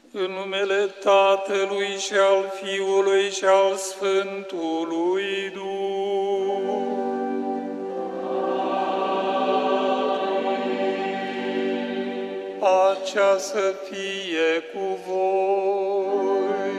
În numele Tatălui și al Fiului și al Sfântului Duh. Pacea să fie cu voi.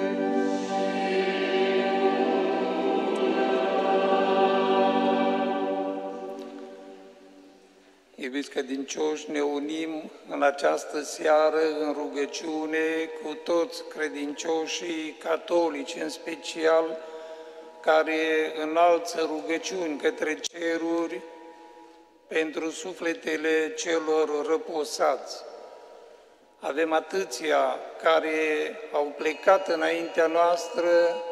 Iubiți credincioși, ne unim în această seară în rugăciune cu toți credincioșii catolici, în special, care înalță rugăciuni către ceruri pentru sufletele celor răposați. Avem atâția care au plecat înaintea noastră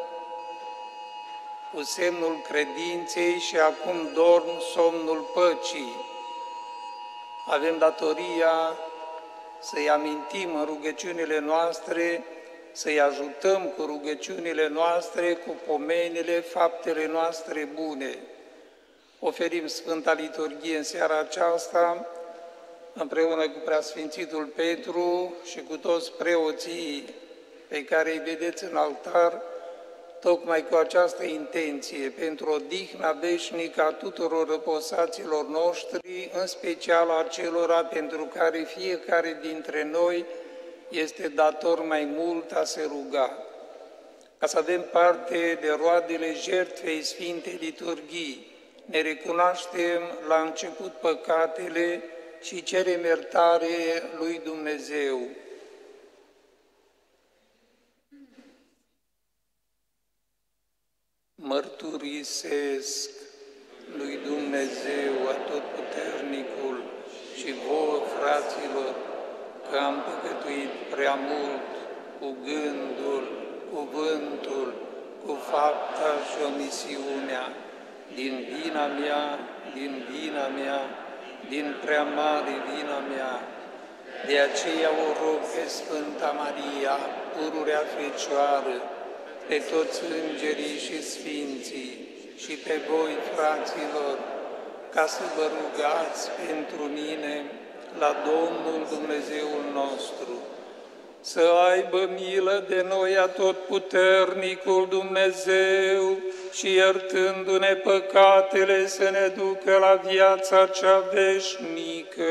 cu semnul credinței și acum dorm somnul păcii. Avem datoria să-i amintim în rugăciunile noastre, să-i ajutăm cu rugăciunile noastre, cu pomenile, faptele noastre bune. Oferim Sfânta Liturghie în seara aceasta, împreună cu Preasfințitul Petru și cu toți preoții pe care îi vedeți în altar, tocmai cu această intenție, pentru odihna veșnică a tuturor răposaților noștri, în special a celora pentru care fiecare dintre noi este dator mai mult a se ruga. Ca să avem parte de roadele jertfei Sfintei Liturghii, ne recunoaștem la început păcatele și cerem iertare lui Dumnezeu. Mărturisesc lui Dumnezeu Atotputernicul și vouă, fraților, că am păcătuit prea mult cu gândul, cuvântul, cu fapta și omisiunea, din vina mea, din prea mare vina mea. De aceea o rog pe Sfânta Maria, pururea Fecioară, pe toți îngerii și sfinții și pe voi, fraților, ca să vă rugați pentru mine la Domnul Dumnezeul nostru, să aibă milă de noi Atotputernicul Dumnezeu și iertându-ne păcatele să ne ducă la viața cea veșnică.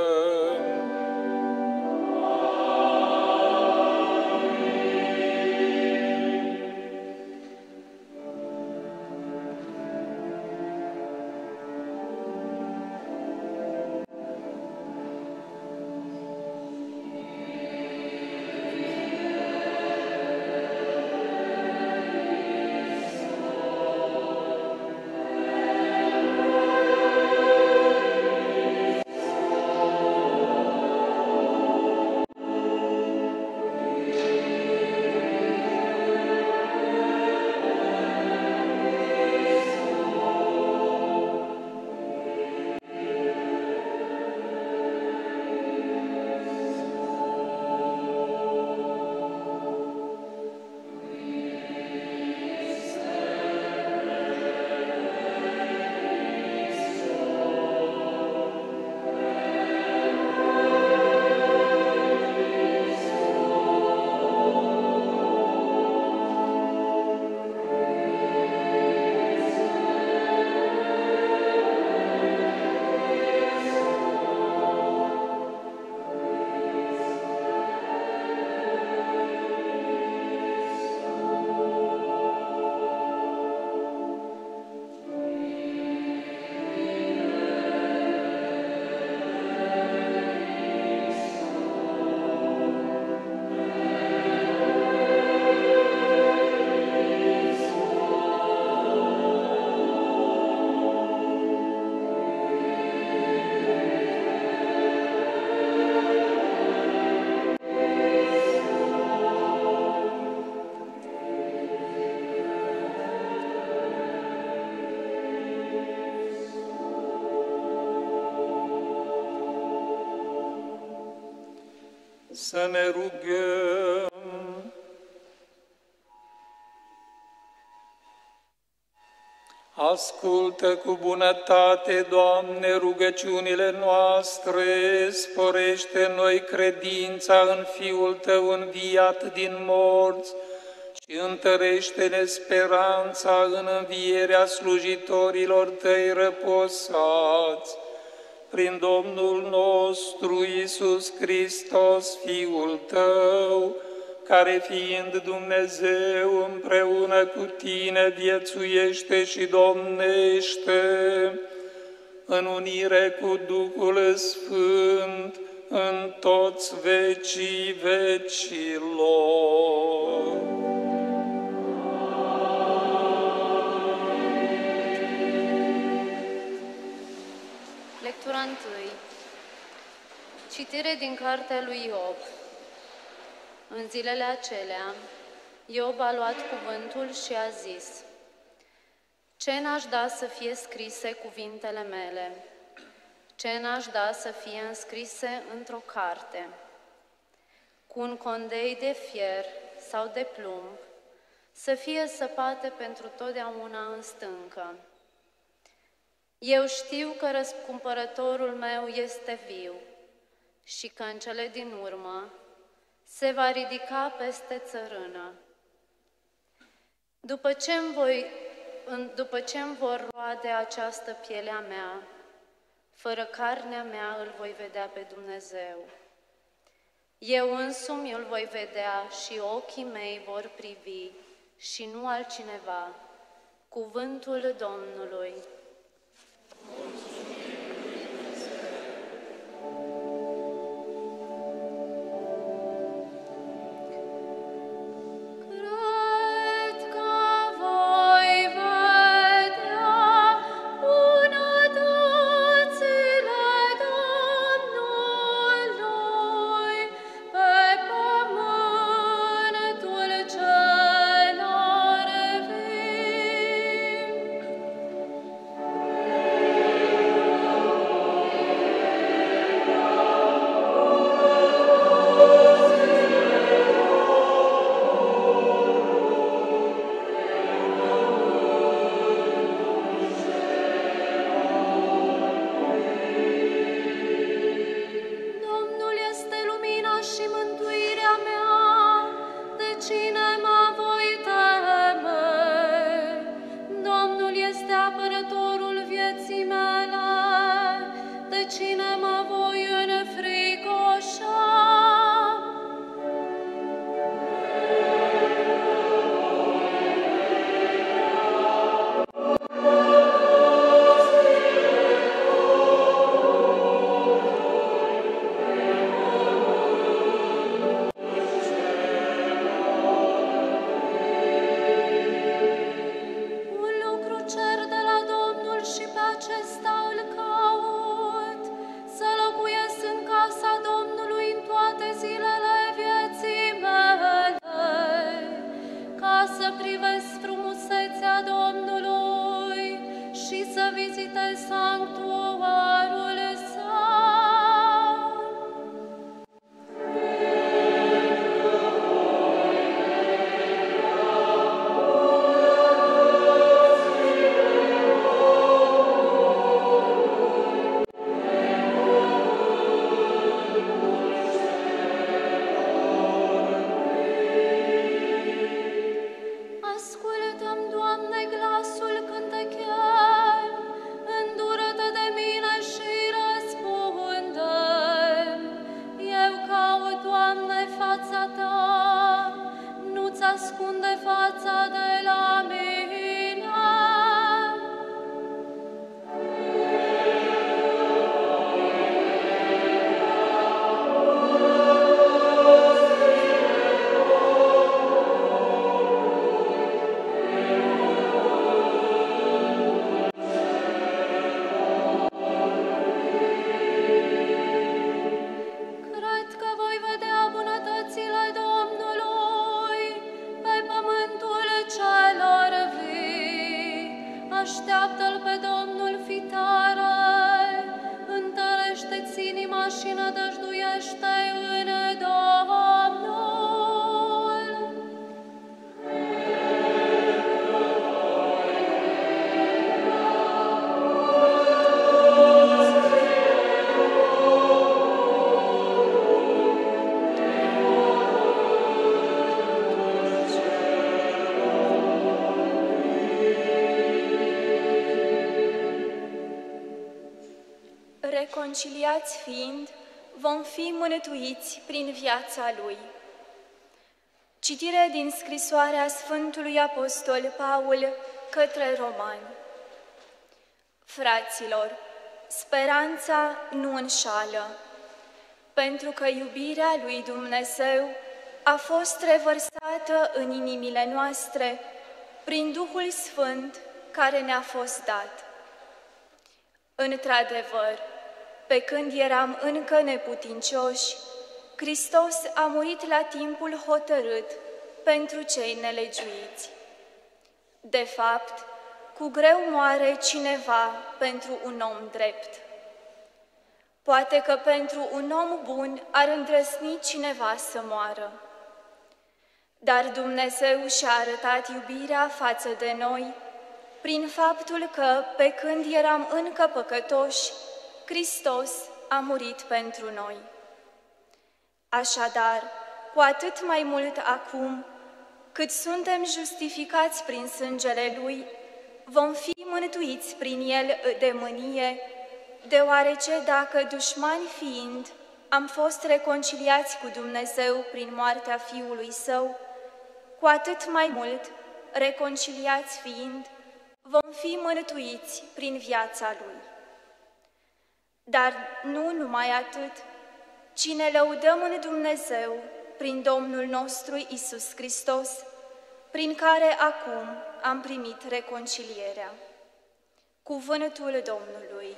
Să ne rugăm. Ascultă cu bunătate, Doamne, rugăciunile noastre, sporește în noi credința în Fiul Tău înviat din morți și întărește-ne speranța în învierea slujitorilor Tăi răposați. Prin Domnul nostru Iisus Hristos, Fiul Tău, care fiind Dumnezeu împreună cu Tine viețuiește și domnește, în unire cu Duhul Sfânt, în toți vecii vecilor. Lectura 1. Citire din cartea lui Iov. În zilele acelea, Iov a luat cuvântul și a zis: Ce n-aș da să fie scrise cuvintele mele? Ce n-aș da să fie înscrise într-o carte? Cu un condei de fier sau de plumb, să fie săpate pentru totdeauna în stâncă. Eu știu că răscumpărătorul meu este viu și că în cele din urmă se va ridica peste țărână. După ce-mi vor roade această pielea mea, fără carnea mea îl voi vedea pe Dumnezeu. Eu însumi îl voi vedea și ochii mei vor privi și nu altcineva. Cuvântul Domnului. reconciliați fiind, vom fi mântuiți prin viața Lui. Citire din scrisoarea Sfântului Apostol Paul către Romani. Fraților, speranța nu înșală, pentru că iubirea lui Dumnezeu a fost revărsată în inimile noastre prin Duhul Sfânt care ne-a fost dat. Într-adevăr, pe când eram încă neputincioși, Hristos a murit la timpul hotărât pentru cei nelegiuiți. De fapt, cu greu moare cineva pentru un om drept. Poate că pentru un om bun ar îndrăzni cineva să moară. Dar Dumnezeu și-a arătat iubirea față de noi prin faptul că, pe când eram încă păcătoși, Hristos a murit pentru noi. Așadar, cu atât mai mult acum, cât suntem justificați prin sângele Lui, vom fi mântuiți prin El de mânie, deoarece dacă dușmani fiind, am fost reconciliați cu Dumnezeu prin moartea Fiului Său, cu atât mai mult, reconciliați fiind, vom fi mântuiți prin viața Lui. Dar nu numai atât, ci ne lăudăm în Dumnezeu prin Domnul nostru Iisus Hristos, prin care acum am primit reconcilierea. Cuvântul Domnului.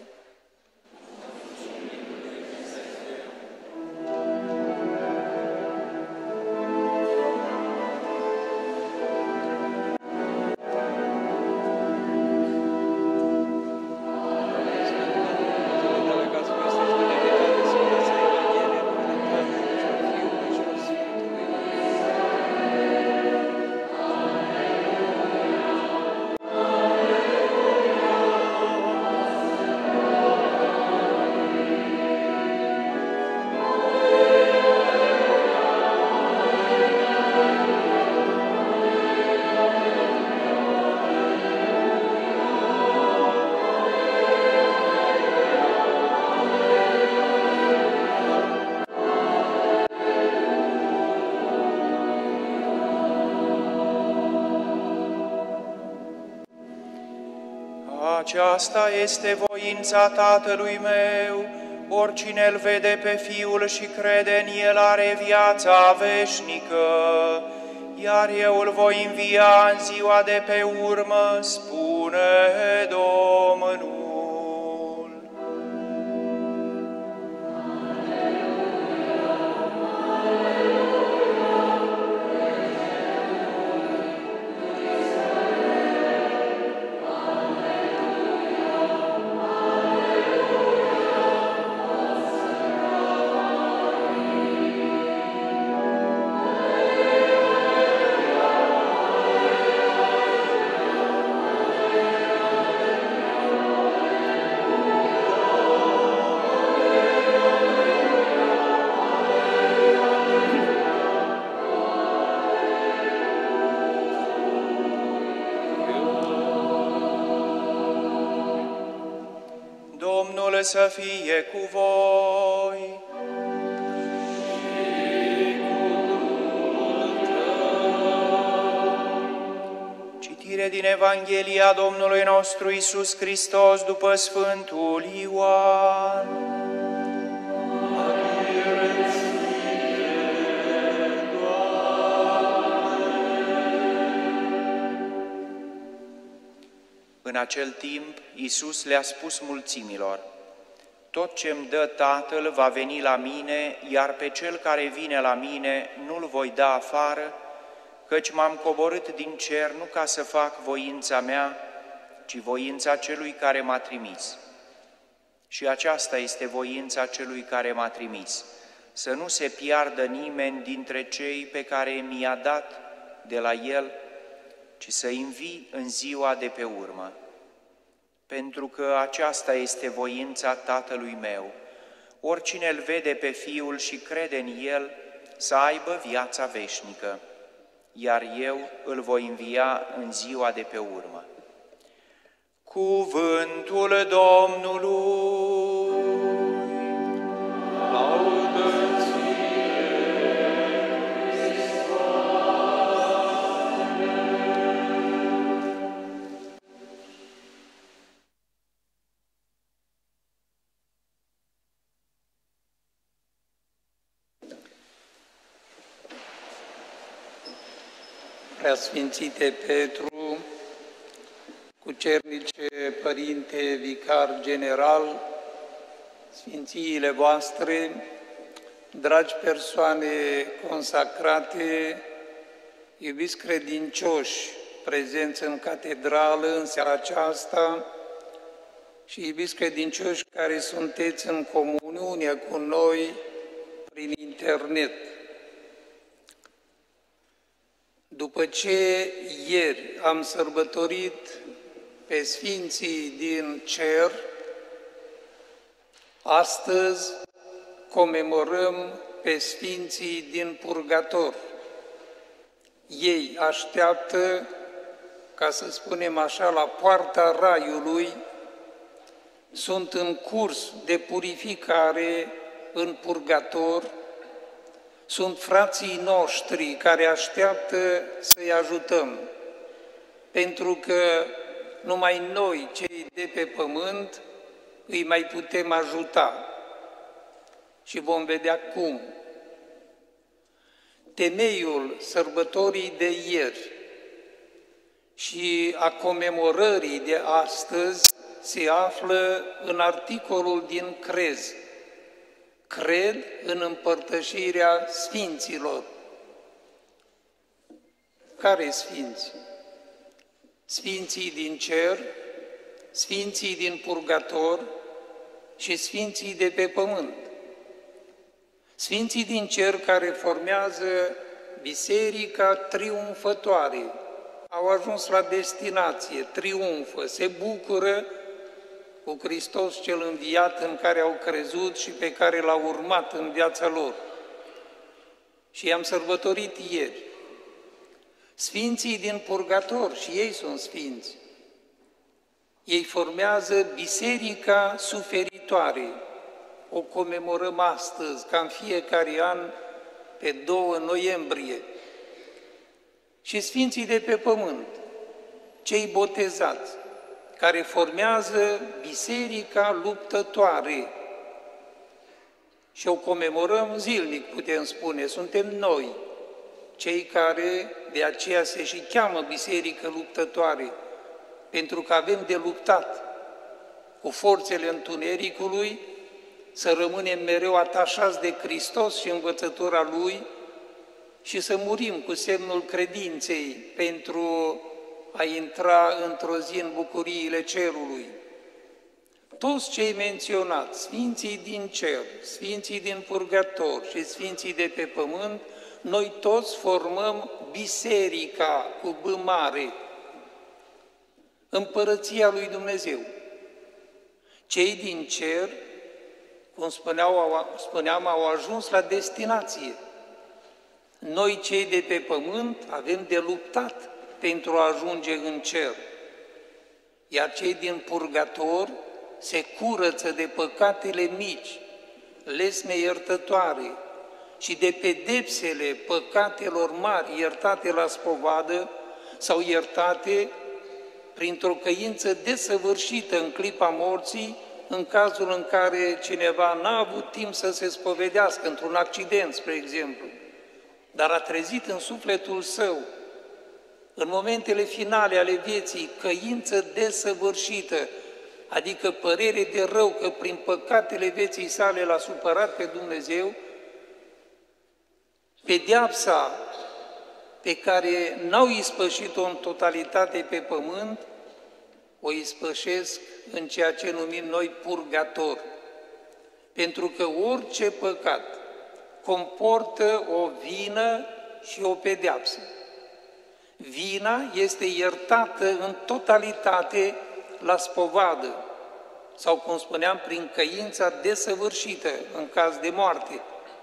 Aceasta este voința Tatălui meu, oricine îl vede pe Fiul și crede în El are viața veșnică, iar eu îl voi învia în ziua de pe urmă, spune Domnul. Domnul să fie cu voi. Citire din Evanghelia Domnului nostru Iisus Hristos după Sfântul Ioan. În acel timp, Iisus le-a spus mulțimilor: tot ce-mi dă Tatăl va veni la mine, iar pe cel care vine la mine nu-l voi da afară, căci m-am coborât din cer nu ca să fac voința mea, ci voința celui care m-a trimis. Și aceasta este voința celui care m-a trimis, să nu se piardă nimeni dintre cei pe care mi-a dat de la El, ci să-i învii în ziua de pe urmă. Pentru că aceasta este voința Tatălui meu, oricine îl vede pe Fiul și crede în El, să aibă viața veșnică, iar eu îl voi învia în ziua de pe urmă. Cuvântul Domnului. Preasfințite Petru, Cucernice Părinte Vicar General, Sfințiile voastre, dragi persoane consacrate, iubiți credincioși prezenți în catedrală în seara aceasta și iubiți credincioși care sunteți în comuniune cu noi prin internet. După ce ieri am sărbătorit pe Sfinții din Cer, astăzi comemorăm pe Sfinții din Purgator. Ei așteaptă, ca să spunem așa, la poarta Raiului, sunt în curs de purificare în Purgator, sunt frații noștri care așteaptă să-i ajutăm, pentru că numai noi, cei de pe pământ, îi mai putem ajuta. Și vom vedea cum. Temeiul sărbătorii de ieri și a comemorării de astăzi se află în articolul din Crez. Cred în împărtășirea sfinților. Care sfinți? Sfinții din cer, sfinții din purgator și sfinții de pe pământ. Sfinții din cer care formează biserica triumfătoare, au ajuns la destinație, triumfă, se bucură cu Hristos cel înviat în care au crezut și pe care l-au urmat în viața lor. Și i-am sărbătorit ieri. Sfinții din purgator, și ei sunt sfinți. Ei formează biserica suferitoare. O comemorăm astăzi, ca în fiecare an, pe 2 noiembrie. Și sfinții de pe pământ, cei botezați, care formează biserica luptătoare. Și o comemorăm zilnic, putem spune, suntem noi, cei care de aceea se și cheamă biserică luptătoare, pentru că avem de luptat cu forțele întunericului, să rămânem mereu atașați de Hristos și învățătura Lui și să murim cu semnul credinței pentru a intra într-o zi în bucuriile cerului. Toți cei menționați, sfinții din cer, sfinții din purgator și sfinții de pe pământ, noi toți formăm biserica cu B mare, împărăția lui Dumnezeu. Cei din cer, cum spuneam, au ajuns la destinație. Noi, cei de pe pământ, avem de luptat pentru a ajunge în cer. Iar cei din purgator se curăță de păcatele mici, lesne iertătoare și de pedepsele păcatelor mari iertate la spovadă sau iertate printr-o căință desăvârșită în clipa morții, în cazul în care cineva n-a avut timp să se spovedească într-un accident, spre exemplu, dar a trezit în sufletul său, în momentele finale ale vieții, căință desăvârșită, adică părere de rău că prin păcatele vieții sale l-a supărat pe Dumnezeu, pedeapsa pe care n-au ispășit-o în totalitate pe pământ, o ispășesc în ceea ce numim noi purgator. Pentru că orice păcat comportă o vină și o pedeapsă. Vina este iertată în totalitate la spovadă, sau, cum spuneam, prin căința desăvârșită în caz de moarte.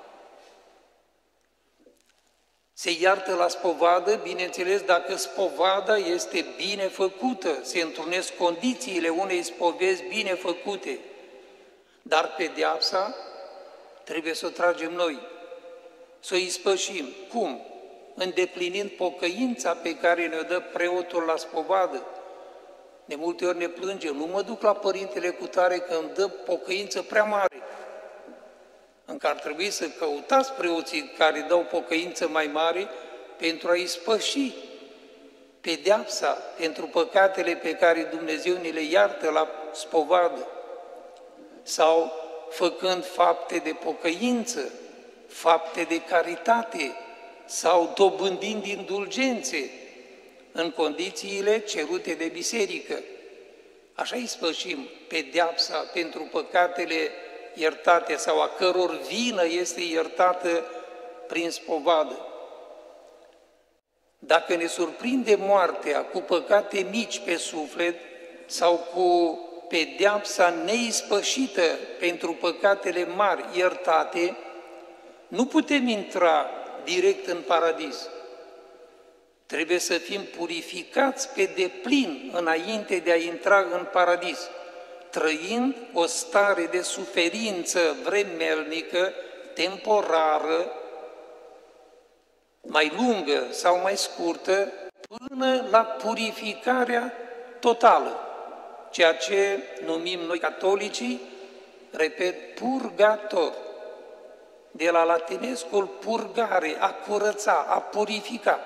Se iartă la spovadă, bineînțeles, dacă spovada este bine făcută, se întrunesc condițiile unei spovezi bine făcute. Dar pedeapsa trebuie să o tragem noi, să o ispășim. Cum? Îndeplinind pocăința pe care ne-o dă preotul la spovadă. De multe ori ne plângem, nu mă duc la părintele cutare că îmi dă pocăință prea mare. Încă ar trebui să căutați preoții care dau pocăință mai mare pentru a ispăși pedeapsa pentru păcatele pe care Dumnezeu ni le iartă la spovadă, sau făcând fapte de pocăință, fapte de caritate, sau dobândind indulgențe în condițiile cerute de biserică. Așa îi spășim pedeapsa pentru păcatele iertate sau a căror vină este iertată prin spovadă. Dacă ne surprinde moartea cu păcate mici pe suflet sau cu pedeapsa neispășită pentru păcatele mari iertate, nu putem intra direct în paradis. Trebuie să fim purificați pe deplin înainte de a intra în paradis, trăind o stare de suferință vremelnică, temporară, mai lungă sau mai scurtă, până la purificarea totală, ceea ce numim noi catolicii, repet, purgator, de la latinescul purgare, a curăța, a purifica.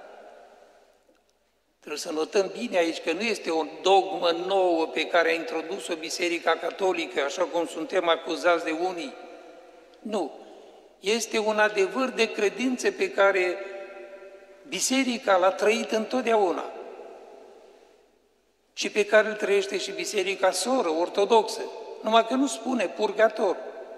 Trebuie să notăm bine aici că nu este o dogmă nouă pe care a introdus-o Biserica Catolică, așa cum suntem acuzați de unii. Nu. Este un adevăr de credință pe care Biserica l-a trăit întotdeauna și pe care îl trăiește și Biserica soră, ortodoxă, numai că nu spune purgator.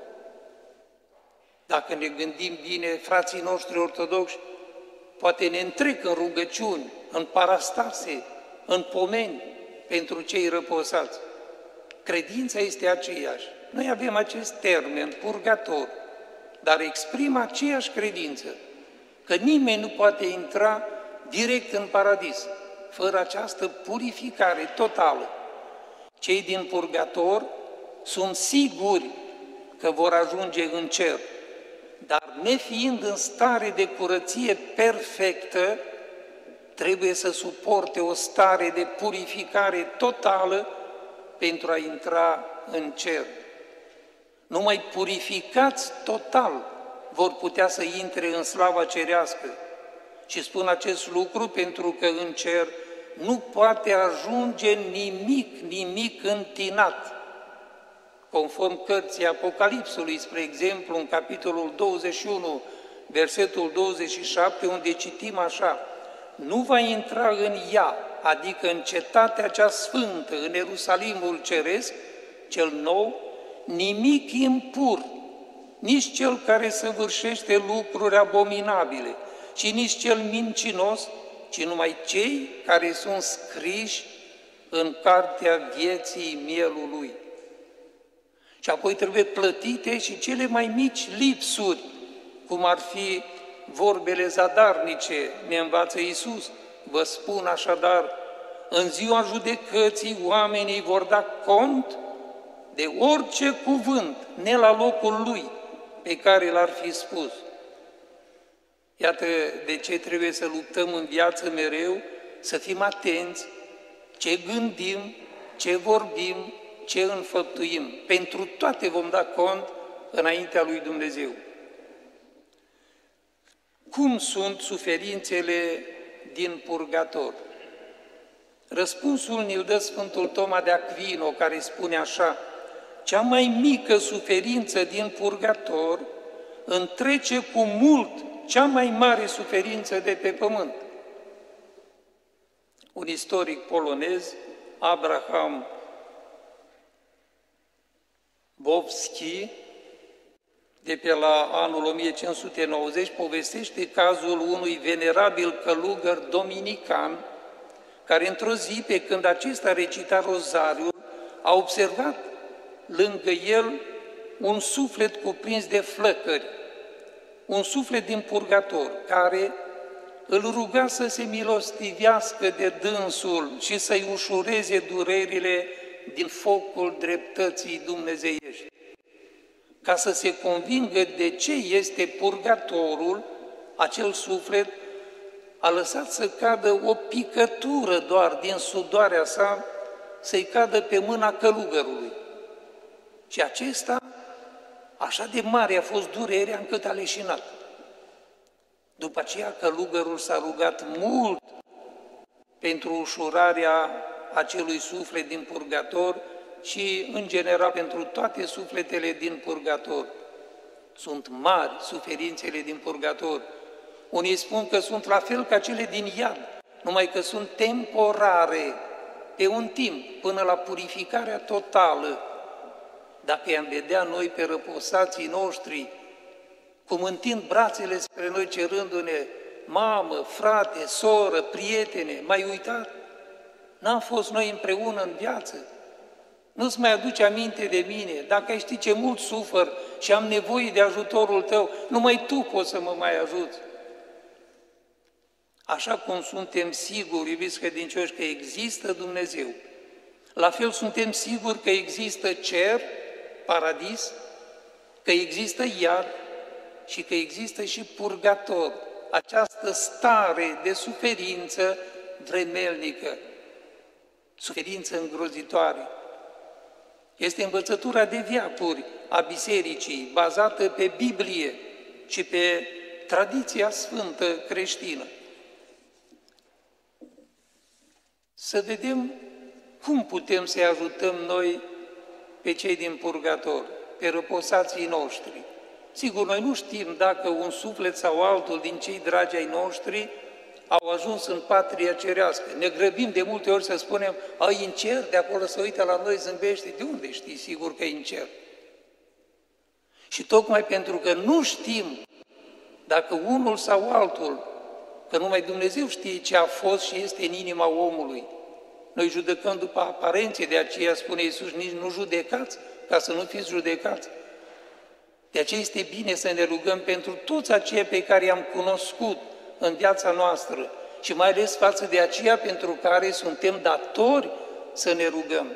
Dacă ne gândim bine, frații noștri ortodoxi poate ne întrec în rugăciuni, în parastase, în pomeni pentru cei răposați. Credința este aceeași. Noi avem acest termen, purgator, dar exprimă aceeași credință, că nimeni nu poate intra direct în paradis, fără această purificare totală. Cei din purgator sunt siguri că vor ajunge în cer, dar nefiind în stare de curăție perfectă, trebuie să suporte o stare de purificare totală pentru a intra în cer. Numai purificați total vor putea să intre în slava cerească. Și spun acest lucru pentru că în cer nu poate ajunge nimic întinat. Conform cărții Apocalipsului, spre exemplu, în capitolul 21, versetul 27, unde citim așa: nu va intra în ea, adică în cetatea cea sfântă, în Ierusalimul ceresc, cel nou, nimic impur, nici cel care săvârșește lucruri abominabile, și nici cel mincinos, ci numai cei care sunt scriși în cartea vieții mielului. Și apoi trebuie plătite și cele mai mici lipsuri, cum ar fi vorbele zadarnice, ne învață Iisus. Vă spun așadar, în ziua judecății oamenii vor da cont de orice cuvânt, ne la locul lui, pe care l-ar fi spus. Iată de ce trebuie să luptăm în viață mereu, să fim atenți ce gândim, ce vorbim, ce înfăptuim. Pentru toate vom da cont înaintea lui Dumnezeu. Cum sunt suferințele din purgator? Răspunsul ne-l dă Sfântul Toma de Aquino, care spune așa: cea mai mică suferință din purgator întrece cu mult cea mai mare suferință de pe pământ. Un istoric polonez, Abraham Bobski, de pe la anul 1590, povestește cazul unui venerabil călugăr dominican, care într-o zi, pe când acesta recita rozariul, a observat lângă el un suflet cuprins de flăcări, un suflet din purgator, care îl ruga să se milostivească de dânsul și să-i ușureze durerile din focul dreptății dumnezeiești. Ca să se convingă de ce este purgatorul, acel suflet a lăsat să cadă o picătură doar din sudoarea sa, să-i cadă pe mâna călugărului. Și acesta, așa de mare a fost durerea încât a leșinat. După aceea călugărul s-a rugat mult pentru ușurarea acelui suflet din purgator și, în general, pentru toate sufletele din purgator. Sunt mari suferințele din purgator. Unii spun că sunt la fel ca cele din iad, numai că sunt temporare, pe un timp, până la purificarea totală. Dacă i-am vedea noi pe răposații noștri, cum întind brațele spre noi cerându-ne, mamă, frate, soră, prietene, m-ai uitat? N-am fost noi împreună în viață? Nu-ți mai aduce aminte de mine? Dacă ai ști ce mult sufăr și am nevoie de ajutorul tău, numai tu poți să mă mai ajuți. Așa cum suntem siguri, iubiți credincioși, că există Dumnezeu, la fel suntem siguri că există cer, paradis, că există iad și că există și purgator, această stare de suferință vremelnică, suferință îngrozitoare. Este învățătura de veacuri a Bisericii, bazată pe Biblie și pe tradiția sfântă creștină. Să vedem cum putem să-i ajutăm noi pe cei din purgator, pe răposații noștri. Sigur, noi nu știm dacă un suflet sau altul din cei dragi ai noștri au ajuns în patria cerească. Ne grăbim de multe ori să spunem, ai în cer, de acolo se uită la noi, zâmbește. De unde știi sigur că e în cer? Și tocmai pentru că nu știm dacă unul sau altul, că numai Dumnezeu știe ce a fost și este în inima omului, noi judecăm după aparențe, de aceea spune Iisus, nici nu judecați, ca să nu fiți judecați. De aceea este bine să ne rugăm pentru toți aceia pe care i-am cunoscut în viața noastră și mai ales față de aceia pentru care suntem datori să ne rugăm.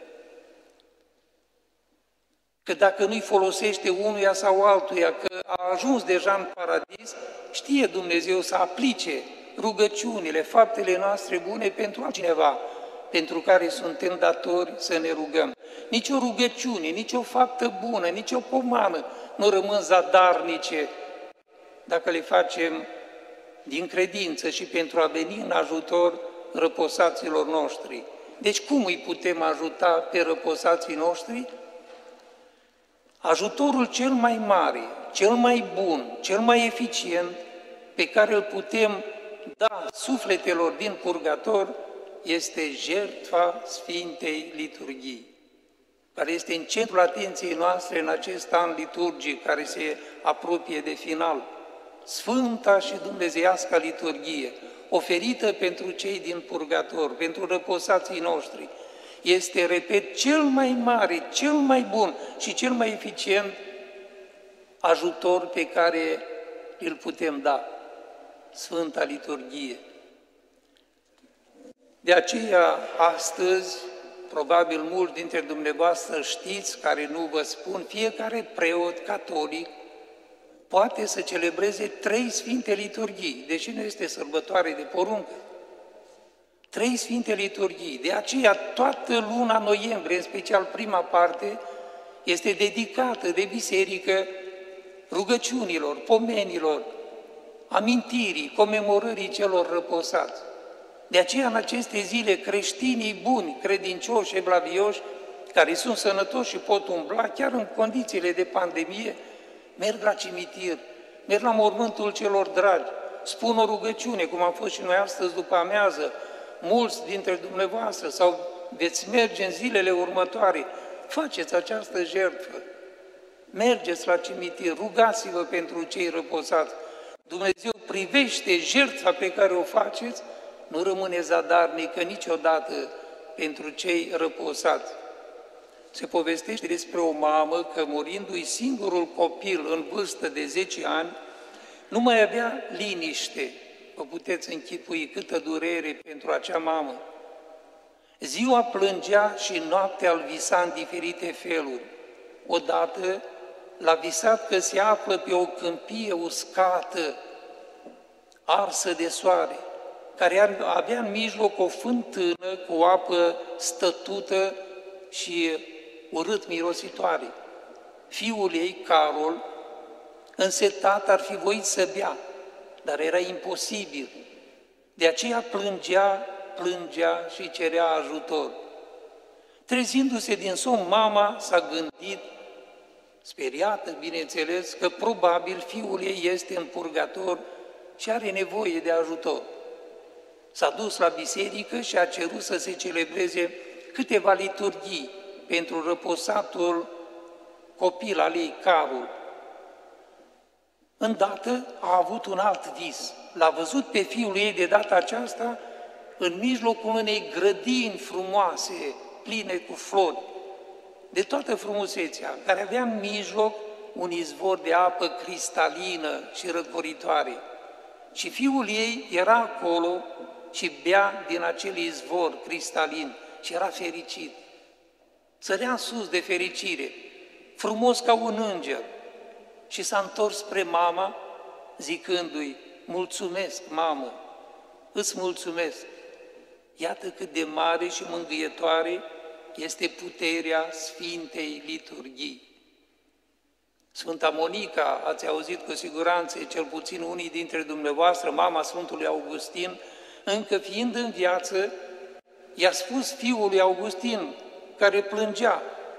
Că dacă nu-i folosește unuia sau altuia, că a ajuns deja în paradis, știe Dumnezeu să aplice rugăciunile, faptele noastre bune pentru altcineva, pentru care suntem datori să ne rugăm. Nici o rugăciune, nici o faptă bună, nici o pomană nu rămân zadarnice dacă le facem din credință și pentru a veni în ajutor răposaților noștri. Deci cum îi putem ajuta pe răposații noștri? Ajutorul cel mai mare, cel mai bun, cel mai eficient pe care îl putem da sufletelor din purgator este jertfa Sfintei Liturghii, care este în centrul atenției noastre în acest an liturgic care se apropie de final. Sfânta și dumnezeiasca liturghie, oferită pentru cei din purgator, pentru răposații noștri, este, repet, cel mai mare, cel mai bun și cel mai eficient ajutor pe care îl putem da, Sfânta Liturghie. De aceea, astăzi, probabil mulți dintre dumneavoastră știți, care nu vă spun, fiecare preot catolic poate să celebreze 3 Sfinte Liturghii, deși nu este sărbătoare de poruncă. 3 Sfinte Liturghii. De aceea, toată luna noiembrie, în special prima parte, este dedicată de biserică rugăciunilor, pomenilor, amintirii, comemorării celor răposați. De aceea, în aceste zile, creștinii buni, credincioși, evlavioși, care sunt sănătoși și pot umbla, chiar în condițiile de pandemie, merg la cimitir, merg la mormântul celor dragi, spun o rugăciune, cum am fost și noi astăzi după amiază, mulți dintre dumneavoastră, sau veți merge în zilele următoare, faceți această jertfă, mergeți la cimitir, rugați-vă pentru cei răposați. Dumnezeu privește jertfa pe care o faceți, nu rămâne zadarnică niciodată pentru cei răposați. Se povestește despre o mamă că, murindu-i singurul copil în vârstă de 10 ani, nu mai avea liniște. Vă puteți închipui câtă durere pentru acea mamă. Ziua plângea și noaptea îl visa în diferite feluri. Odată l-a visat că se află pe o câmpie uscată, arsă de soare, care avea în mijloc o fântână cu o apă stătută și urât mirositoare. Fiul ei, Carol, însetat, ar fi voit să bea, dar era imposibil. De aceea plângea plângea și cerea ajutor. Trezindu-se din somn, mama s-a gândit, speriată, bineînțeles, că probabil fiul ei este în purgator și are nevoie de ajutor. S-a dus la biserică și a cerut să se celebreze câteva liturghii pentru răposatul copil al ei, Carol. Îndată a avut un alt vis. L-a văzut pe fiul ei de data aceasta în mijlocul unei grădini frumoase, pline cu flori, de toată frumusețea, care avea în mijloc un izvor de apă cristalină și răcoritoare. Și fiul ei era acolo și bea din acel izvor cristalin și era fericit. Sărea în sus de fericire, frumos ca un înger, și s-a întors spre mama, zicându-i, mulțumesc, mamă, îți mulțumesc. Iată cât de mare și mângâietoare este puterea Sfintei Liturghii. Sfânta Monica, ați auzit cu siguranță, cel puțin unii dintre dumneavoastră, mama Sfântului Augustin, încă fiind în viață, i-a spus fiului Augustin, care plângea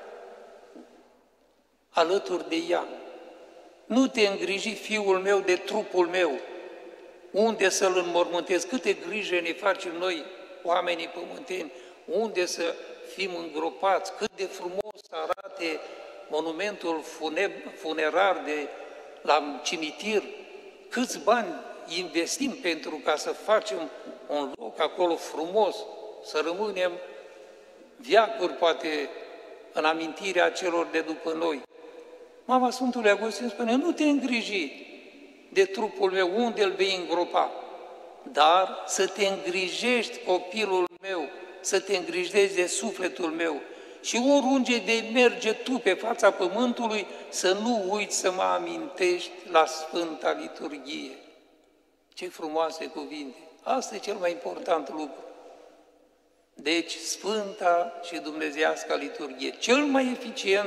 alături de ea, nu te îngriji, fiul meu, de trupul meu, unde să-l înmormântez, câte grijă ne facem noi, oamenii pământeni, unde să fim îngropați, cât de frumos arate monumentul funerar de la cimitir, câți bani investim pentru ca să facem un loc acolo frumos, să rămânem veacuri, poate, în amintirea celor de după noi. Mama Sfântului Augustin spune, nu te îngriji de trupul meu, unde îl vei îngropa, dar să te îngrijești, copilul meu, să te îngrijești de sufletul meu și oriunde vei merge tu pe fața pământului, să nu uiți să mă amintești la Sfânta Liturghie. Ce frumoase cuvinte! Asta e cel mai important lucru. Deci, Sfânta și Dumnezeiasca Liturghie, cel mai eficient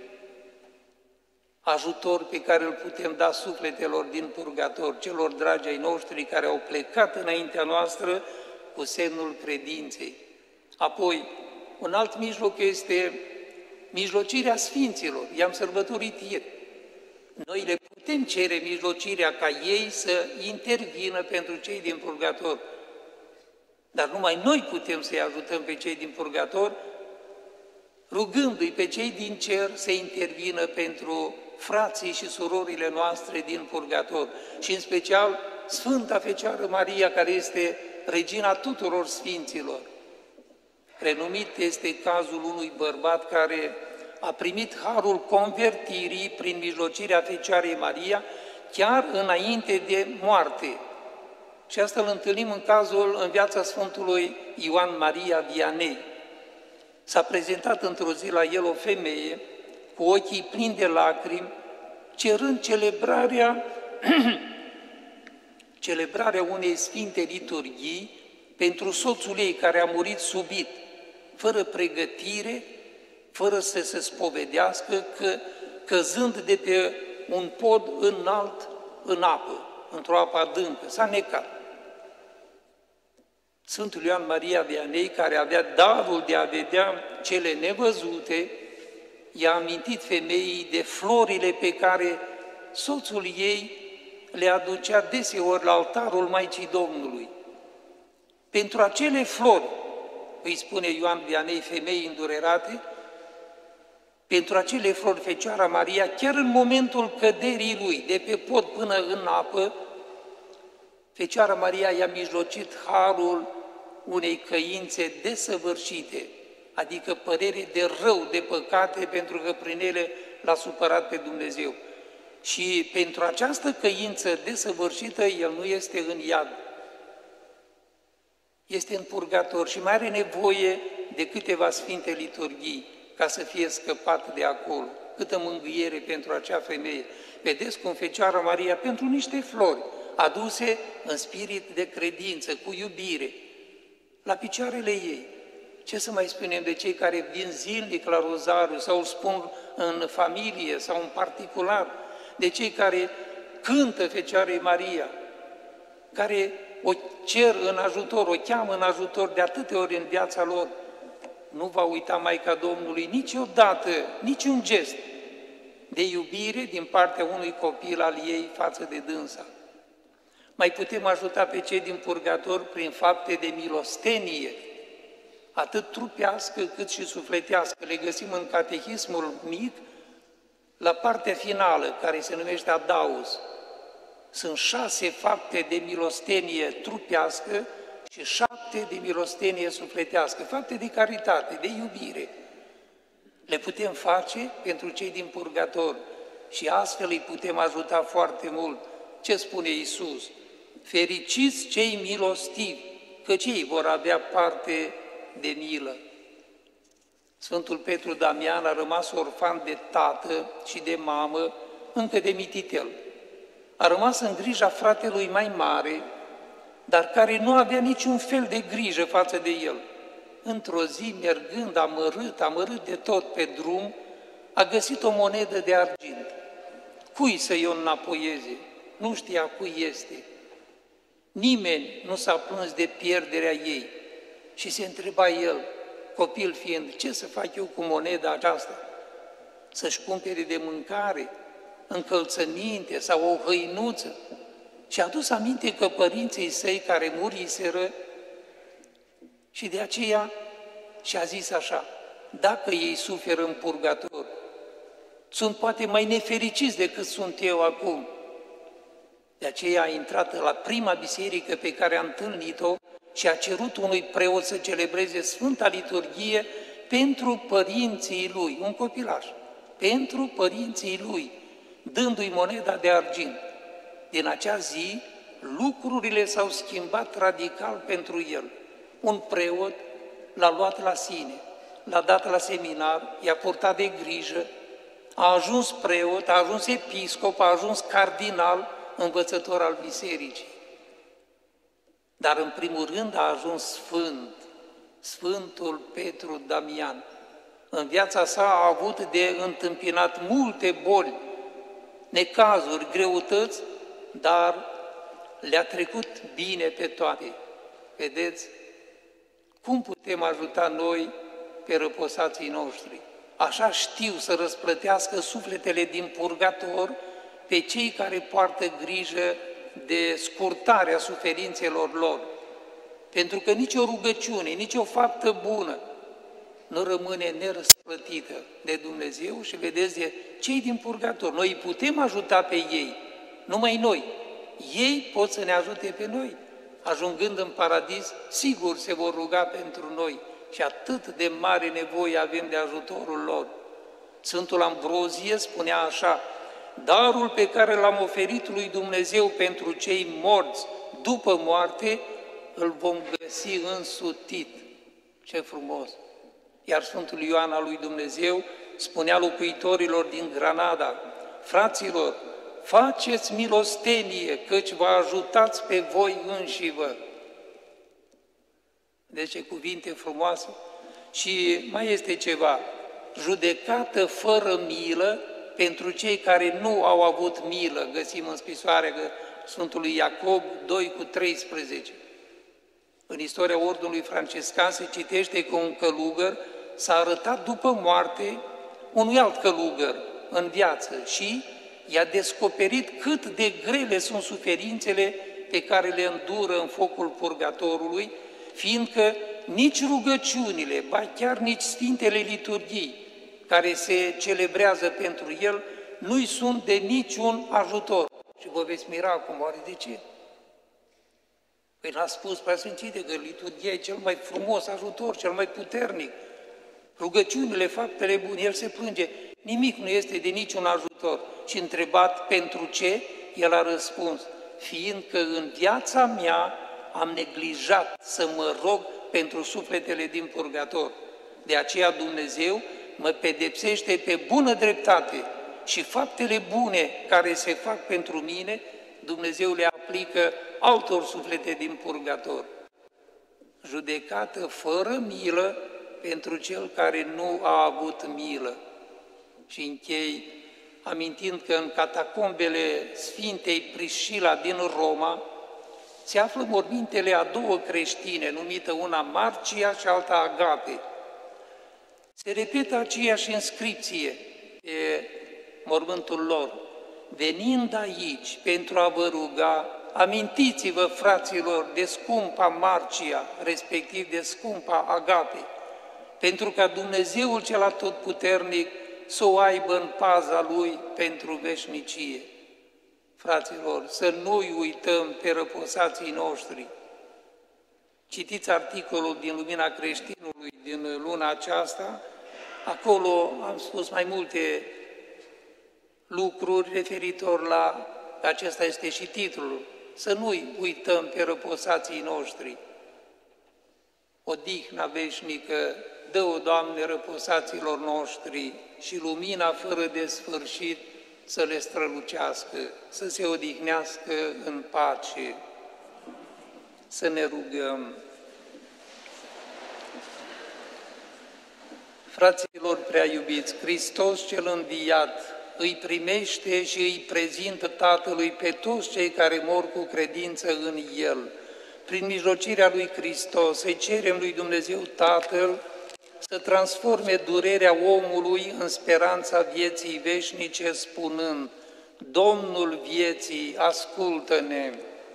ajutor pe care îl putem da sufletelor din purgator, celor dragi ai noștri care au plecat înaintea noastră cu semnul credinței. Apoi, un alt mijloc este mijlocirea Sfinților. I-am sărbătorit ieri. Noi le putem cere mijlocirea ca ei să intervină pentru cei din purgator. Dar numai noi putem să-i ajutăm pe cei din purgator, rugându-i pe cei din cer să intervină pentru frații și surorile noastre din purgator. Și în special Sfânta Fecioară Maria, care este regina tuturor sfinților. Renumit este cazul unui bărbat care a primit harul convertirii prin mijlocirea Fecioarei Maria, chiar înainte de moarte. Și asta îl întâlnim în viața Sfântului Ioan Maria Vianney. S-a prezentat într-o zi la el o femeie cu ochii plini de lacrimi, cerând celebrarea unei sfinte liturghii pentru soțul ei care a murit subit, fără pregătire, fără să se spovedească, căzând de pe un pod înalt în apă, într-o apă adâncă, s-a necat. Sfântul Ioan Maria Vianney, care avea darul de a vedea cele nevăzute, i-a amintit femeii de florile pe care soțul ei le aducea deseori la altarul Maicii Domnului. Pentru acele flori, îi spune Ioan Vianney femeii îndurerate, pentru acele flori Fecioara Maria, chiar în momentul căderii lui, de pe pod până în apă, Fecioara Maria i-a mijlocit harul unei căințe desăvârșite, adică părere de rău, de păcate, pentru că prin ele l-a supărat pe Dumnezeu. Și pentru această căință desăvârșită, el nu este în iad, este în purgator și mai are nevoie de câteva sfinte liturghii ca să fie scăpat de acolo. Câtă mângâiere pentru acea femeie. Vedeți cum Fecioara Maria, pentru niște flori aduse în spirit de credință, cu iubire, la picioarele ei. Ce să mai spunem de cei care vin zilnic la rozariu sau îl spun în familie sau în particular, de cei care cântă Fecioarei Maria, care o cer în ajutor, o cheamă în ajutor de atâtea ori în viața lor, nu va uita Maica Domnului niciodată, niciun gest de iubire din partea unui copil al ei față de dânsa. Mai putem ajuta pe cei din purgator prin fapte de milostenie, atât trupească cât și sufletească. Le găsim în catehismul mic, la partea finală, care se numește Adaus. Sunt 6 fapte de milostenie trupească și 7 de milostenie sufletească, fapte de caritate, de iubire. Le putem face pentru cei din purgator și astfel îi putem ajuta foarte mult. Ce spune Iisus? Fericiți cei milostivi, căci ei vor avea parte de milă. Sfântul Petru Damian a rămas orfan de tată și de mamă încă de mititel. A rămas în grija fratelui mai mare, dar care nu avea niciun fel de grijă față de el. Într-o zi, mergând amărât de tot pe drum, a găsit o monedă de argint. Cui să-i o înapoieze? Nu știa cui este. Nimeni nu s-a plâns de pierderea ei și se întreba el, copil fiind, ce să fac eu cu moneda aceasta? Să-și cumpere de mâncare, încălțăminte sau o hăinuță? Și a adus aminte că părinții săi care muriseră și de aceea și-a zis așa, dacă ei suferă în purgator, sunt poate mai nefericiți decât sunt eu acum. De aceea a intrat la prima biserică pe care a întâlnit-o și a cerut unui preot să celebreze Sfânta Liturghie pentru părinții lui, un copilaș, pentru părinții lui, dându-i moneda de argint. Din acea zi, lucrurile s-au schimbat radical pentru el. Un preot l-a luat la sine, l-a dat la seminar, i-a purtat de grijă, a ajuns preot, a ajuns episcop, a ajuns cardinal, învățător al bisericii. Dar în primul rând a ajuns sfânt, Sfântul Petru Damian. În viața sa a avut de întâmpinat multe boli, necazuri, greutăți, dar le-a trecut bine pe toate. Vedeți? Cum putem ajuta noi pe răposații noștri? Așa știu să răsplătească sufletele din purgator pe cei care poartă grijă de scurtarea suferințelor lor. Pentru că nicio rugăciune, nicio faptă bună nu rămâne nerăsplătită de Dumnezeu și vedeți de cei din purgator. Noi îi putem ajuta pe ei, numai noi. Ei pot să ne ajute pe noi. Ajungând în paradis, sigur se vor ruga pentru noi și atât de mare nevoie avem de ajutorul lor. Sfântul Ambrozie spunea așa, darul pe care l-am oferit lui Dumnezeu pentru cei morți după moarte, îl vom găsi însutit. Ce frumos! Iar Sfântul Ioan al lui Dumnezeu spunea locuitorilor din Granada, fraților, faceți milostenie, căci vă ajutați pe voi înșivă. Deci ce cuvinte frumoase. Și mai este ceva, judecată fără milă pentru cei care nu au avut milă, găsim în scrisoarea Sfântului Iacob 2:13. În istoria Ordinului Franciscan se citește că un călugăr s-a arătat după moarte unui alt călugăr în viață și i-a descoperit cât de grele sunt suferințele pe care le îndură în focul purgatorului, fiindcă nici rugăciunile, ba chiar nici Sfintele Liturghii care se celebrează pentru el, nu-i sunt de niciun ajutor. Și vă veți mira acum, oare de ce? Păi l-a spus Preasfințite că liturghia e cel mai frumos ajutor, cel mai puternic. Rugăciunile, faptele bune, el se plânge, nimic nu este de niciun ajutor. Și întrebat pentru ce, el a răspuns, fiindcă în viața mea am neglijat să mă rog pentru sufletele din purgator. De aceea Dumnezeu mă pedepsește pe bună dreptate și faptele bune care se fac pentru mine, Dumnezeu le aplică altor suflete din purgator. Judecată fără milă pentru cel care nu a avut milă. Și închei amintind că în catacombele Sfintei Priscila din Roma se află mormintele a două creștine, numită una Marcia și alta Agape. Se repetă aceeași inscripție pe mormântul lor. Venind aici pentru a vă ruga, amintiți-vă, fraților, de scumpa Marcia, respectiv de scumpa Agape, pentru ca Dumnezeul cel atotputernic să o aibă în paza Lui pentru veșnicie. Fraților, să nu-i uităm pe răposații noștri. Citiți articolul din Lumina Creștinului din luna aceasta, acolo am spus mai multe lucruri referitor la, acesta este și titlul, să nu-i uităm pe răposații noștri. Odihna veșnică, dă-o, Doamne, răposaților noștri și lumina fără de sfârșit să le strălucească, să se odihnească în pace. Să ne rugăm. Fraților prea iubiți, Hristos cel înviat îi primește și îi prezintă Tatălui pe toți cei care mor cu credință în El. Prin mijlocirea lui Hristos îi cerem lui Dumnezeu Tatăl să transforme durerea omului în speranța vieții veșnice, spunând: Domnul vieții, ascultă-ne!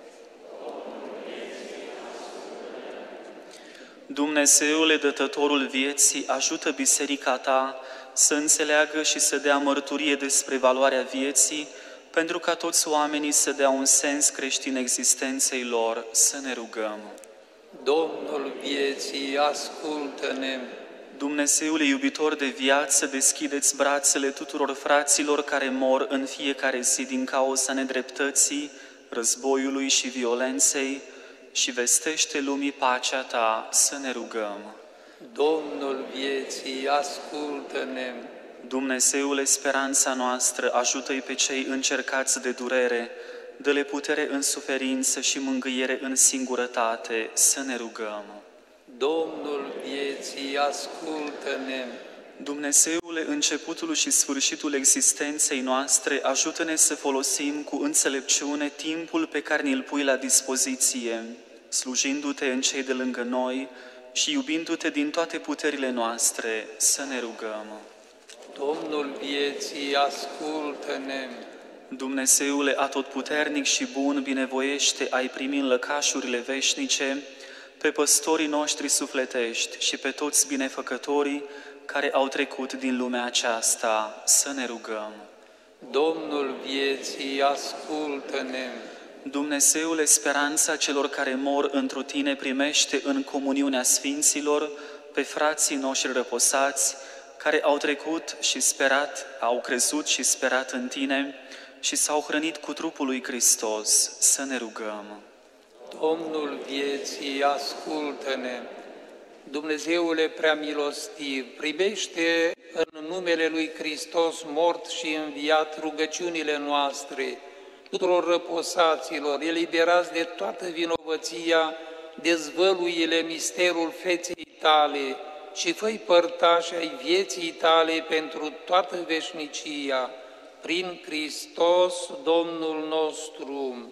Dumnezeule, Dătătorul vieții, ajută Biserica Ta să înțeleagă și să dea mărturie despre valoarea vieții, pentru ca toți oamenii să dea un sens creștin existenței lor. Să ne rugăm. Domnul vieții, ascultă-ne! Dumnezeule iubitor de viață, deschideți brațele tuturor fraților care mor în fiecare zi din cauza nedreptății, războiului și violenței și vestește lumii pacea Ta. Să ne rugăm. Domnul vieții, ascultă-ne! Dumnezeule, speranța noastră, ajută-i pe cei încercați de durere, dă-le putere în suferință și mângâiere în singurătate. Să ne rugăm. Domnul vieții, ascultă-ne! Dumnezeule, începutul și sfârșitul existenței noastre, ajută-ne să folosim cu înțelepciune timpul pe care ni-l pui la dispoziție, slujindu-Te în cei de lângă noi și iubindu-Te din toate puterile noastre. Să ne rugăm. Domnul vieții, ascultă-ne! Dumnezeule atotputernic și bun, binevoiește ai primi în lăcașurile veșnice pe păstorii noștri sufletești și pe toți binefăcătorii care au trecut din lumea aceasta. Să ne rugăm. Domnul vieții, ascultă-ne! Dumnezeule, speranța celor care mor întru Tine, primește în comuniunea Sfinților pe frații noștri răposați, care au trecut și sperat, au crezut și sperat în Tine și s-au hrănit cu trupul lui Hristos. Să ne rugăm. Domnul vieții, ascultă-ne! Dumnezeule prea milostiv, primește în numele lui Hristos mort și înviat rugăciunile noastre, tuturor răposaților, eliberați de toată vinovăția, dezvăluie-le misterul feței Tale și fă-i părtași ai vieții Tale pentru toată veșnicia, prin Hristos Domnul nostru.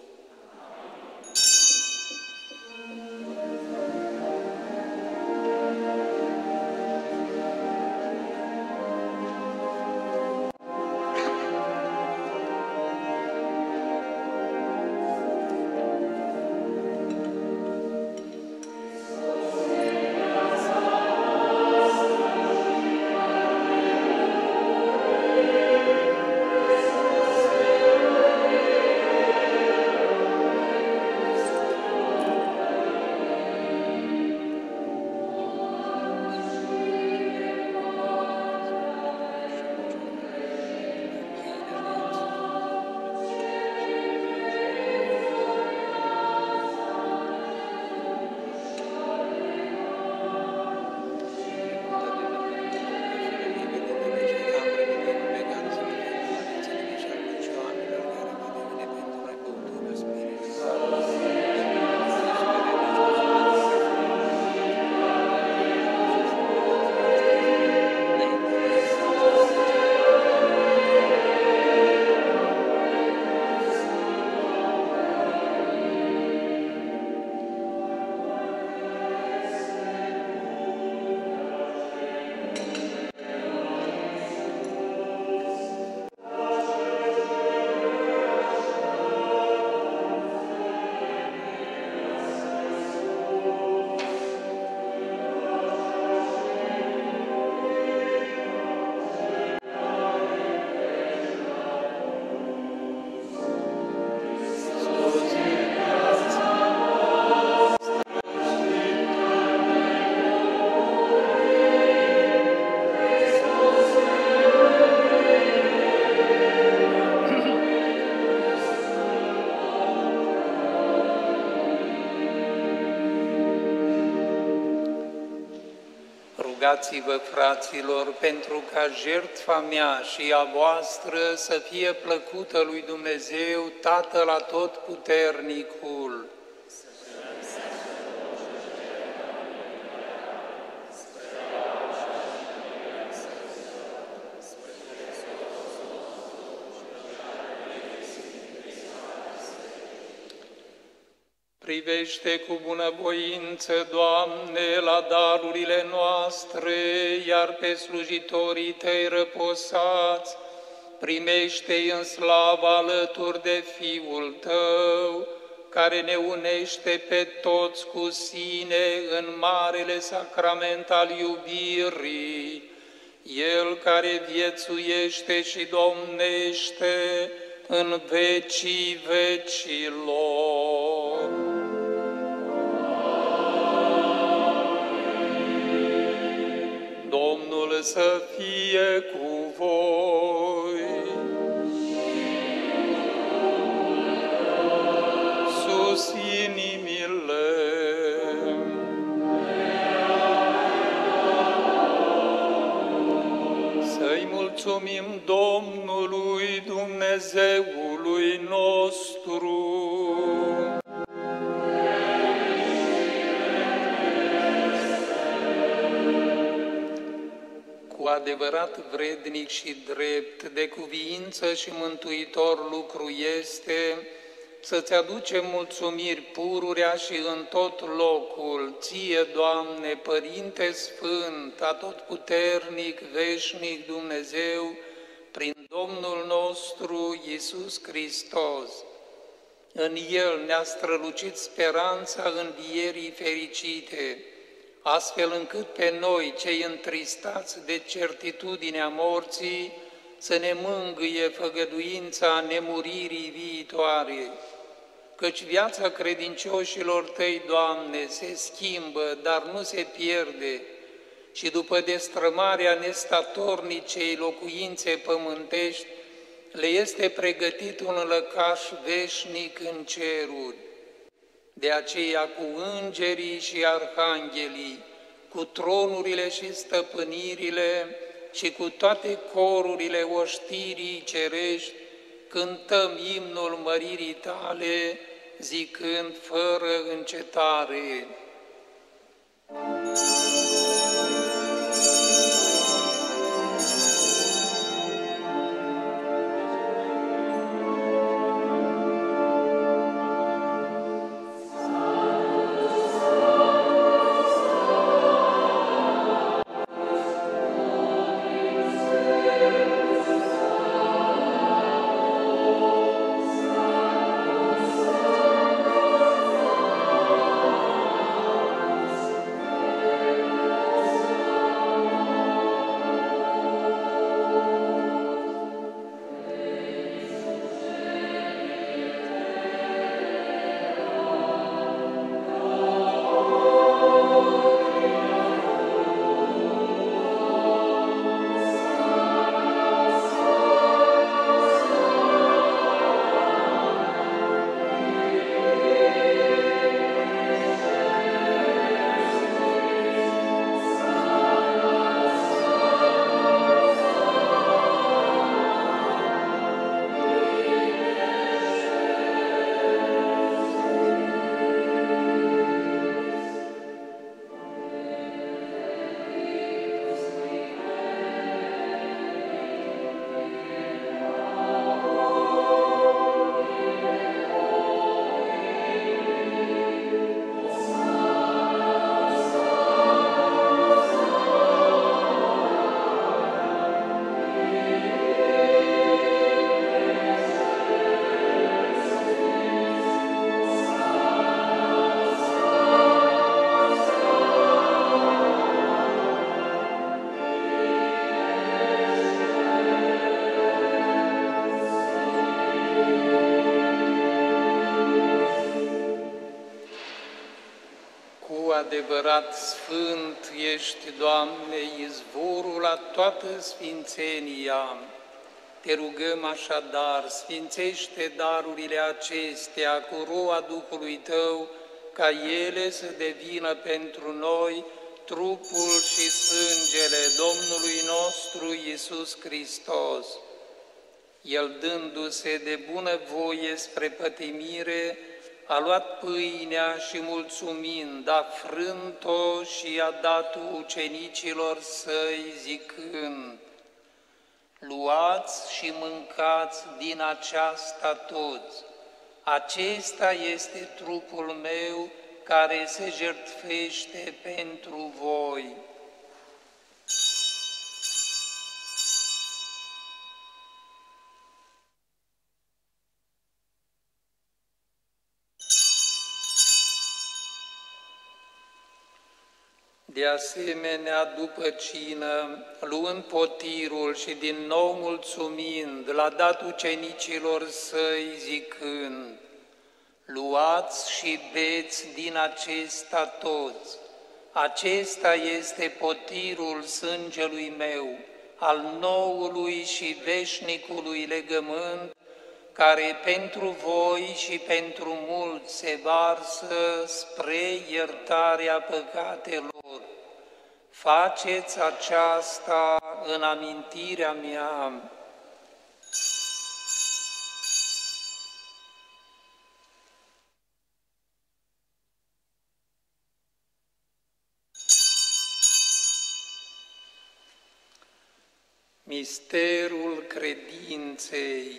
Rugați-vă, fraților, pentru ca jertfa mea și a voastră să fie plăcută lui Dumnezeu, Tatăl Atotputernicul. Privește cu bunăvoință, Doamne, la darurile noastre, iar pe slujitorii Tăi răposați, primește-i în slavă alături de Fiul Tău, care ne unește pe toți cu sine în marele sacrament al iubirii, El care viețuiește și domnește în vecii vecilor. Domnul să fie cu voi. Sus inimile. Să-i mulțumim Domnului Dumnezeului nostru. Cu adevărat vrednic și drept, de cuviință și mântuitor lucru este să-ți aducem mulțumiri pururea și în tot locul, Ție, Doamne, Părinte Sfânt, Atotputernic, Veșnic Dumnezeu, prin Domnul nostru Iisus Hristos. În El ne-a strălucit speranța învierii fericite, astfel încât pe noi, cei întristați de certitudinea morții, să ne mângâie făgăduința nemuririi viitoare. Căci viața credincioșilor Tăi, Doamne, se schimbă, dar nu se pierde, și după destrămarea nestatornicei locuințe pământești, le este pregătit un lăcaș veșnic în ceruri. De aceea cu îngerii și arhanghelii, cu tronurile și stăpânirile și cu toate corurile oștirii cerești, cântăm imnul măririi Tale, zicând fără încetare. adevărat sfânt ești, Doamne, izvorul la toată sfințenia. Te rugăm așadar, sfințește darurile acestea cu roa Duhului Tău, ca ele să devină pentru noi trupul și sângele Domnului nostru Iisus Hristos. El, dându-se de bunăvoie spre pătimire, a luat pâinea și mulțumind, a frânt-o și a dat ucenicilor săi zicând: luați și mâncați din aceasta toți. Acesta este trupul meu care se jertfește pentru voi. De asemenea, după cină, luând potirul și din nou mulțumind, l-a dat ucenicilor săi zicând: luați și beți din acesta toți. Acesta este potirul sângelui meu, al noului și veșnicului legământ, care pentru voi și pentru mulți se varsă spre iertarea păcatelor. Faceți aceasta în amintirea mea. Misterul credinței.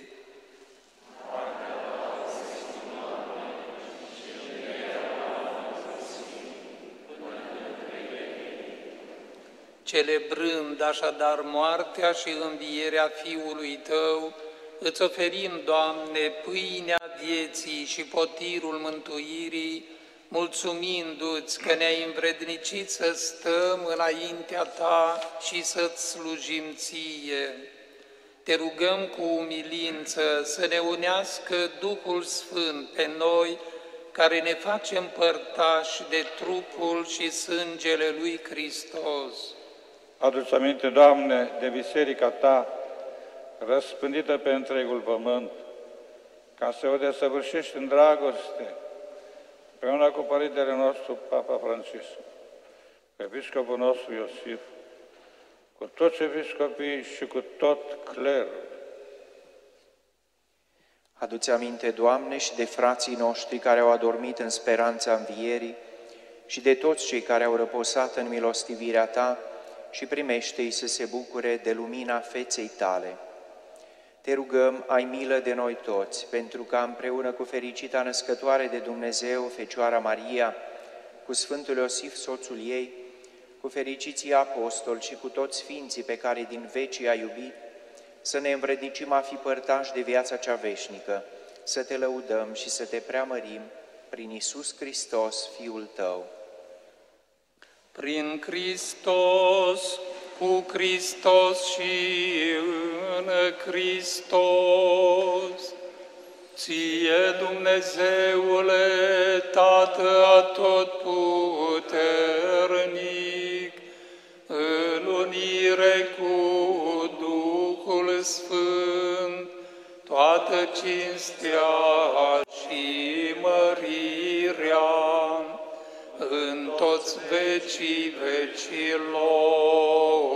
Celebrând așadar moartea și învierea Fiului Tău, îți oferim, Doamne, pâinea vieții și potirul mântuirii, mulțumindu-ți că ne-ai învrednicit să stăm înaintea Ta și să-ți slujim Ție. Te rugăm cu umilință să ne unească Duhul Sfânt pe noi, care ne facem părtași de trupul și sângele lui Hristos. Adu-ți aminte, Doamne, de biserica Ta, răspândită pe întregul pământ, ca să o desăvârșești în dragoste, împreună cu Părintele nostru, Papa Francisc, cu episcopul nostru Iosif, cu toți episcopii și cu tot clerul. Adu-ți aminte, Doamne, și de frații noștri care au adormit în speranța învierii și de toți cei care au răposat în milostivirea Ta și primește-i să se bucure de lumina feței Tale. Te rugăm, ai milă de noi toți, pentru ca împreună cu fericita născătoare de Dumnezeu, Fecioara Maria, cu Sfântul Iosif, soțul ei, cu fericiții apostoli și cu toți sfinții pe care din vecii ai iubit, să ne învrednicim a fi părtași de viața cea veșnică, să Te lăudăm și să Te preamărim prin Iisus Hristos, Fiul Tău. Prin Hristos, cu Hristos și în Hristos, Ție, Dumnezeule, Tată atotputernic, în unire cu Duhul Sfânt, toată cinstea și mărirea, în toți vecii vecilor.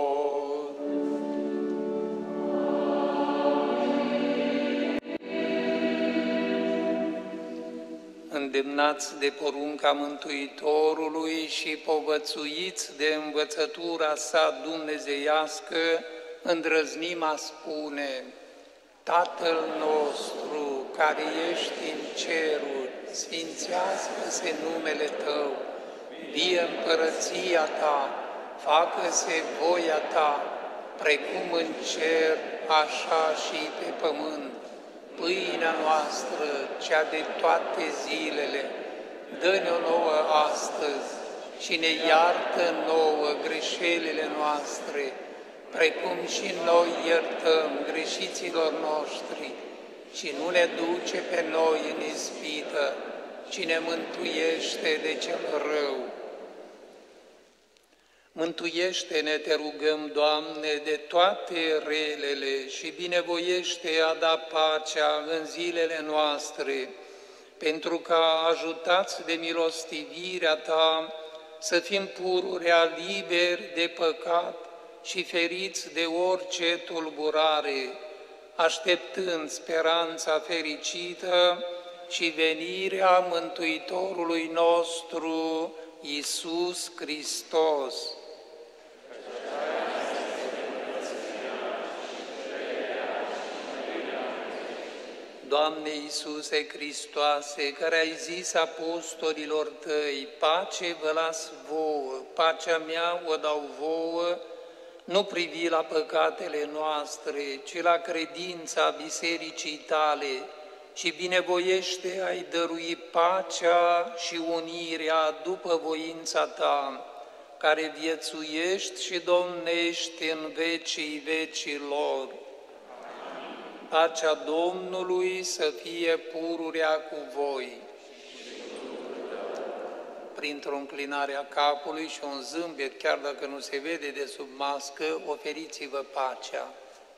Îndemnați de porunca Mântuitorului și povățuiți de învățătura sa dumnezeiască, îndrăznim a spune: Tatăl nostru care ești în ceruri, sfințească-se numele Tău, vie împărăția Ta, facă-se voia Ta, precum în cer, așa și pe pământ. Pâinea noastră, cea de toate zilele, dă-ne-o nouă astăzi și ne iartă nouă greșelile noastre, precum și noi iertăm greșiților noștri, și nu ne duce pe noi în ispită, ci ne mântuiește de cel rău. Mântuiește-ne, te rugăm, Doamne, de toate relele și binevoiește a da pacea în zilele noastre, pentru ca, ajutați de milostivirea Ta, să fim pururea liberi de păcat și feriți de orice tulburare, așteptând speranța fericită și venirea Mântuitorului nostru, Iisus Hristos. Doamne Iisuse Hristoase, care ai zis apostolilor tăi, pace vă las vouă, pacea mea o dau vouă, nu privi la păcatele noastre, ci la credința bisericii tale și binevoiește ai dărui pacea și unirea după voința ta, care viețuiești și domnești în vecii vecilor. Pacea Domnului să fie pururea cu voi. Printr-o înclinare a capului și un zâmbet, chiar dacă nu se vede de sub mască, oferiți-vă pacea.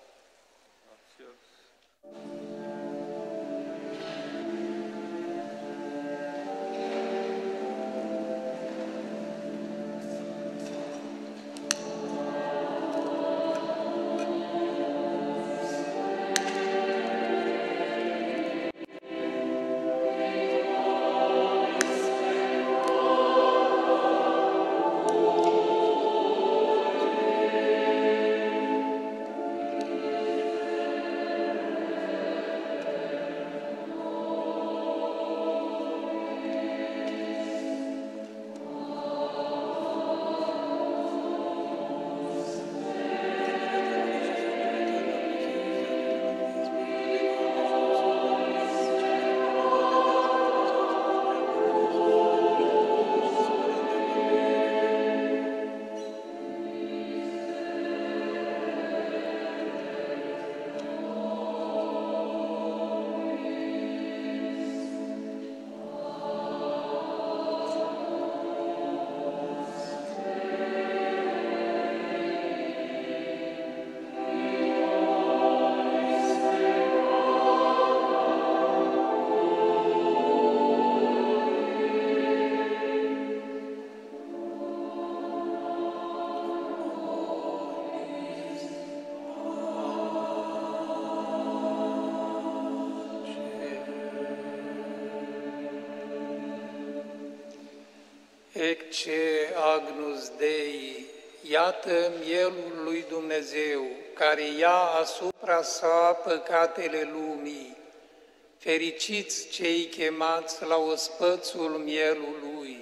Ecce Agnus Dei, iată mielul lui Dumnezeu, care ia asupra sa păcatele lumii. Fericiți cei chemați la ospățul mielului.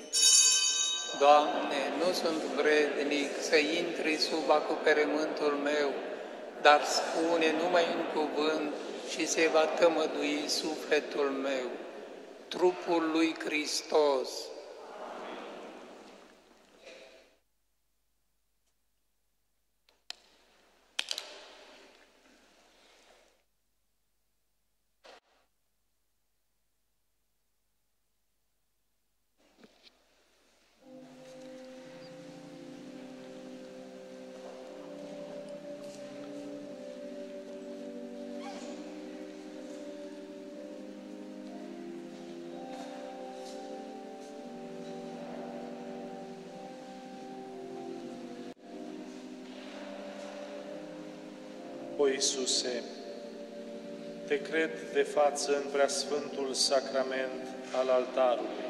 Doamne, nu sunt vrednic să intri sub acoperământul meu, dar spune numai un cuvânt și se va tămădui sufletul meu. Trupul lui Hristos. O Iisuse, te cred de față în preasfântul sacrament al altarului.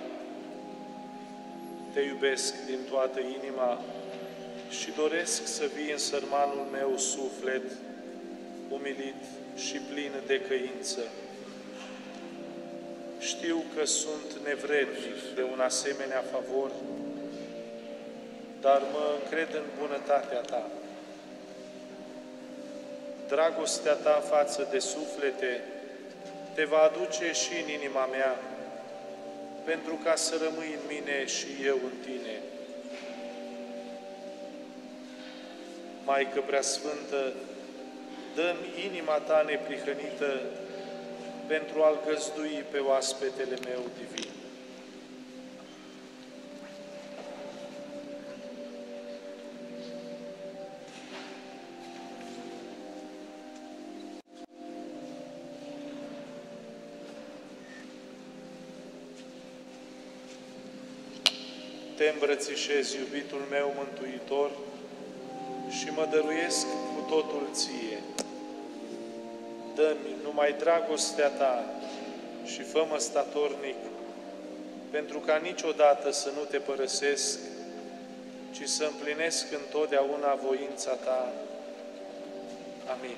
Te iubesc din toată inima și doresc să vii în sărmanul meu suflet, umilit și plin de căință. Știu că sunt nevrednic de un asemenea favor, dar mă încred în bunătatea Ta. Dragostea Ta față de suflete te va aduce și în inima mea, pentru ca să rămâi în mine și eu în Tine. Maică Preasfântă, dă-mi inima Ta neprihănită pentru a-L găzdui pe oaspetele meu divin. te îmbrățișez, iubitul meu mântuitor, și mă dăruiesc cu totul ție. Dă-mi numai dragostea ta și fă-mă statornic, pentru ca niciodată să nu te părăsesc, ci să împlinesc întotdeauna voința ta. Amin.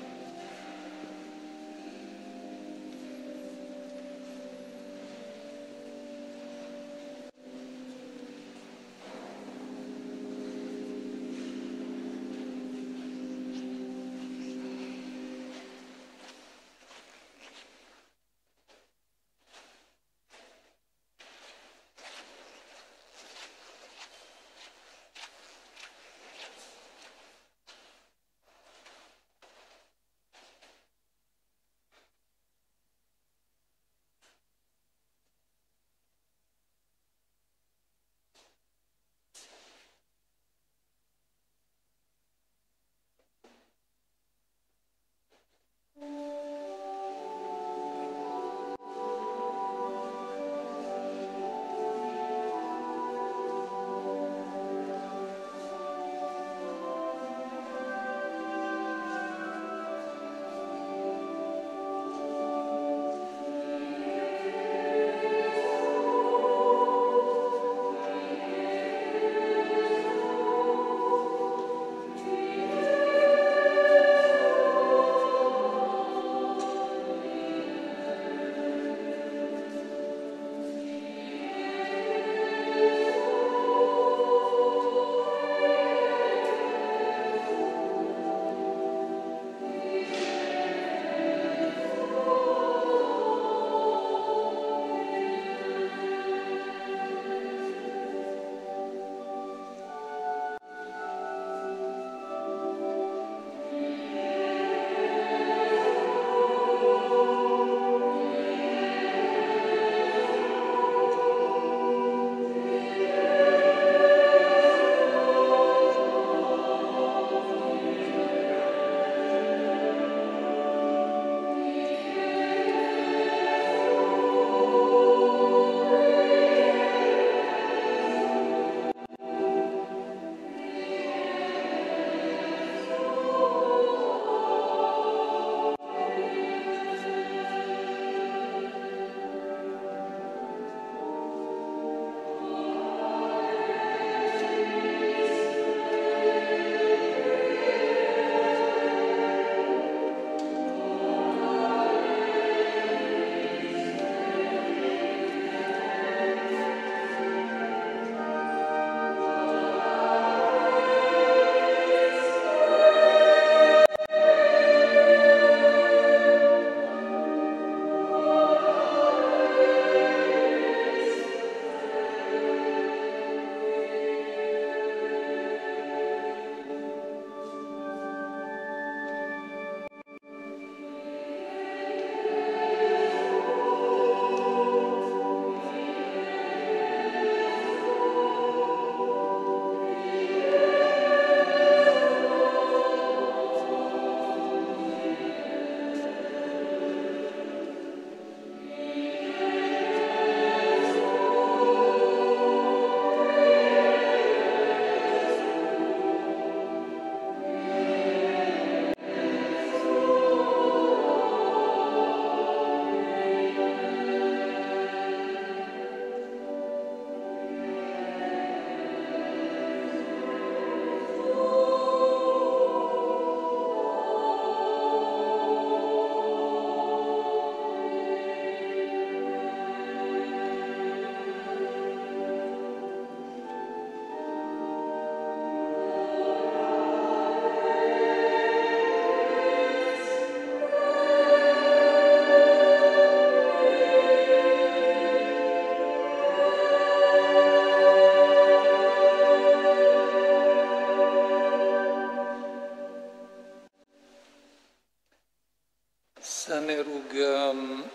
Să ne rugăm.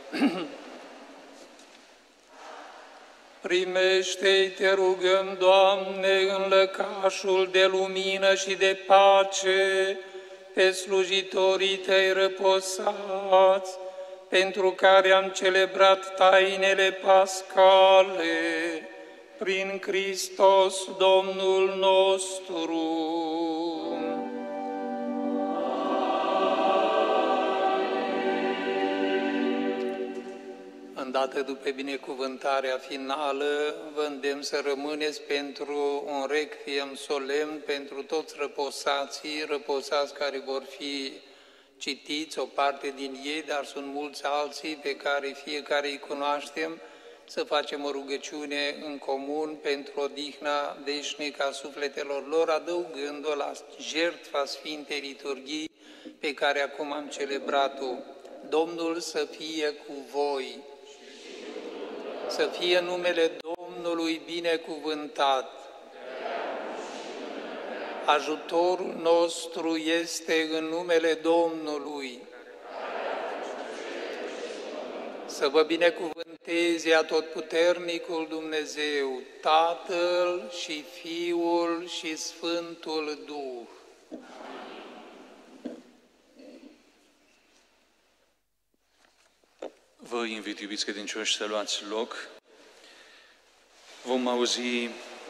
Primește-i, te rugăm, Doamne, în lăcașul de lumină și de pace pe slujitorii Tăi răposați, pentru care am celebrat tainele pascale, prin Hristos Domnul nostru. Îndată după binecuvântarea finală, vă îndemn să rămâneți pentru un requiem solemn pentru toți răposați care vor fi citiți, o parte din ei, dar sunt mulți alții pe care fiecare îi cunoaștem, să facem o rugăciune în comun pentru odihna veșnică a sufletelor lor, adăugând-o la jertfa Sfintei Liturghii pe care acum am celebrat-o. Domnul să fie cu voi, să fie numele Domnului binecuvântat. Ajutorul nostru este în numele Domnului. Să vă binecuvânteze Atotputernicul Dumnezeu, Tatăl și Fiul și Sfântul Duh. Vă invit, iubiți credincioși, să luați loc. Vom auzi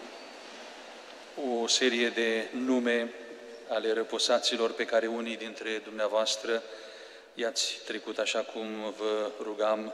o serie de nume ale răposaților pe care unii dintre dumneavoastră i-ați trecut așa cum vă rugam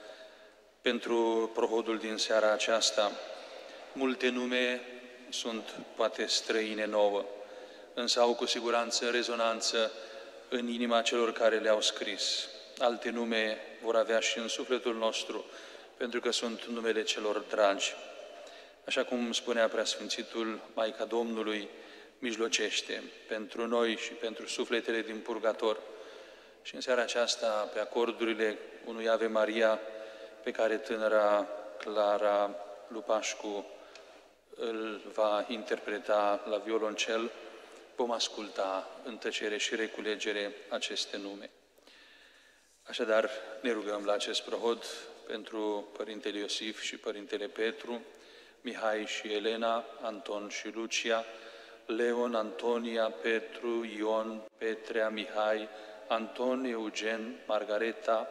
pentru prohodul din seara aceasta. Multe nume sunt poate străine nouă, însă au cu siguranță rezonanță în inima celor care le-au scris. Alte nume vor avea și în sufletul nostru, pentru că sunt numele celor dragi. Așa cum spunea Preasfințitul, Maica Domnului mijlocește pentru noi și pentru sufletele din purgator. Și în seara aceasta, pe acordurile unui Ave Maria, pe care tânăra Clara Lupașcu îl va interpreta la violoncel, vom asculta în tăcere și reculegere aceste nume. Așadar, ne rugăm la acest prohod pentru Părintele Iosif și Părintele Petru, Mihai și Elena, Anton și Lucia, Leon, Antonia, Petru, Ion, Petrea, Mihai, Anton, Eugen, Margareta,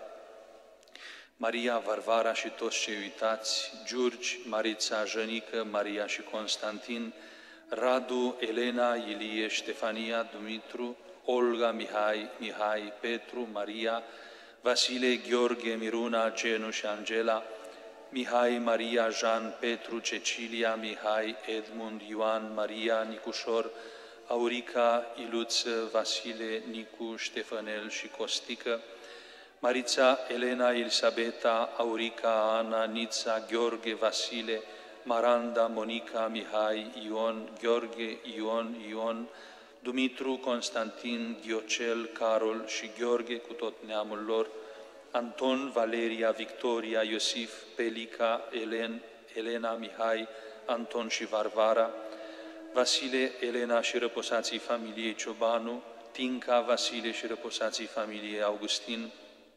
Maria, Varvara și toți cei uitați, Giurgi, Marița, Jănică, Maria și Constantin, Radu, Elena, Ilie, Ștefania, Dumitru, Olga, Mihai, Petru, Maria, Vasile, Gheorghe, Miruna, Genu și Angela, Mihai, Maria, Jean, Petru, Cecilia, Mihai, Edmund, Ioan, Maria, Nicușor, Aurica, Iluță, Vasile, Nicu, Ștefănel și Costică, Marița, Elena, Elisabeta, Aurica, Ana, Nița, Gheorghe, Vasile, Maranda, Monica, Mihai, Ion, Gheorghe, Ion, Dumitru, Constantin, Diocel, Carol și Gheorghe cu tot neamul lor, Anton, Valeria, Victoria, Iosif, Pelica, Elena, Mihai, Anton și Varvara, Vasile, Elena și răposații familiei Ciobanu, Tinca, Vasile și răposații familiei Augustin,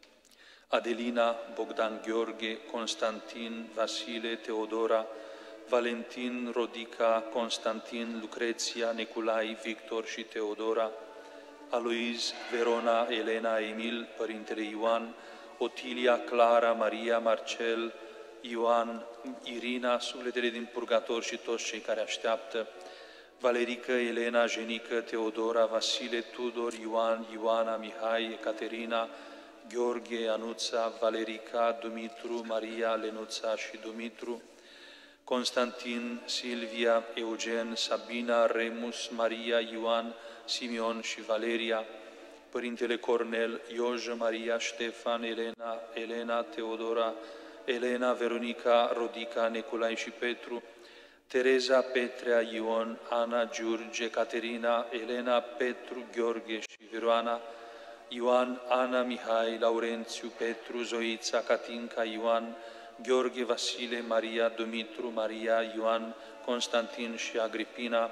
Adelina, Bogdan Gheorghe, Constantin, Vasile, Teodora, Valentin, Rodica, Constantin, Lucreția, Neculai, Victor și Teodora, Aloiz, Verona, Elena, Emil, Părintele Ioan, Otilia, Clara, Maria, Marcel, Ioan, Irina, sufletele din purgator și toți cei care așteaptă, Valerică, Elena, Jenică, Teodora, Vasile, Tudor, Ioan, Ioana, Mihai, Ecaterina, Gheorghe, Anuța, Valerica, Dumitru, Maria, Lenuța și Dumitru, Constantin, Silvia, Eugen, Sabina, Remus, Maria, Ioan, Simeon și Valeria, Părintele Cornel, Iojă, Maria, Ștefan, Elena, Teodora, Elena, Veronica, Rodica, Neculai și Petru, Tereza, Petrea, Ion, Ana, Giurge, Caterina, Elena, Petru, Gheorghe și Veroana, Ioan, Ana, Mihai, Laurențiu, Petru, Zoița, Catinca, Ioan, Gheorghe, Vasile, Maria, Dumitru, Maria, Ioan, Constantin și Agripina,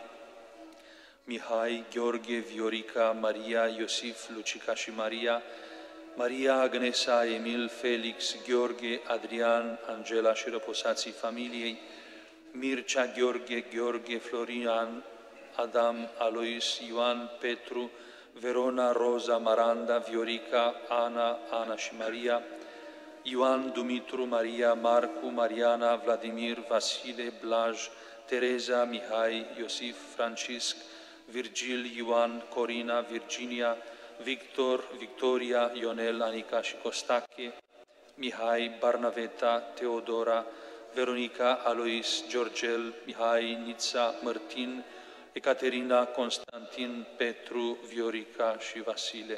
Mihai, Gheorghe, Viorica, Maria, Iosif, Lucica și Maria, Maria, Agnesa, Emil, Felix, Gheorghe, Adrian, Angela și răposații familiei, Mircea, Gheorghe, Florian, Adam, Alois, Ioan, Petru, Verona, Roza, Maranda, Viorica, Ana și Maria, Ioan, Dumitru, Maria, Marcu, Mariana, Vladimir, Vasile, Blaj, Tereza, Mihai, Iosif, Francisc, Virgil, Ioan, Corina, Virginia, Victor, Victoria, Ionel, Anica și Costache, Mihai, Barnaveta, Teodora, Veronica, Alois, Georgel, Mihai, Nița, Mărtin, Ecaterina, Constantin, Petru, Viorica și Vasile.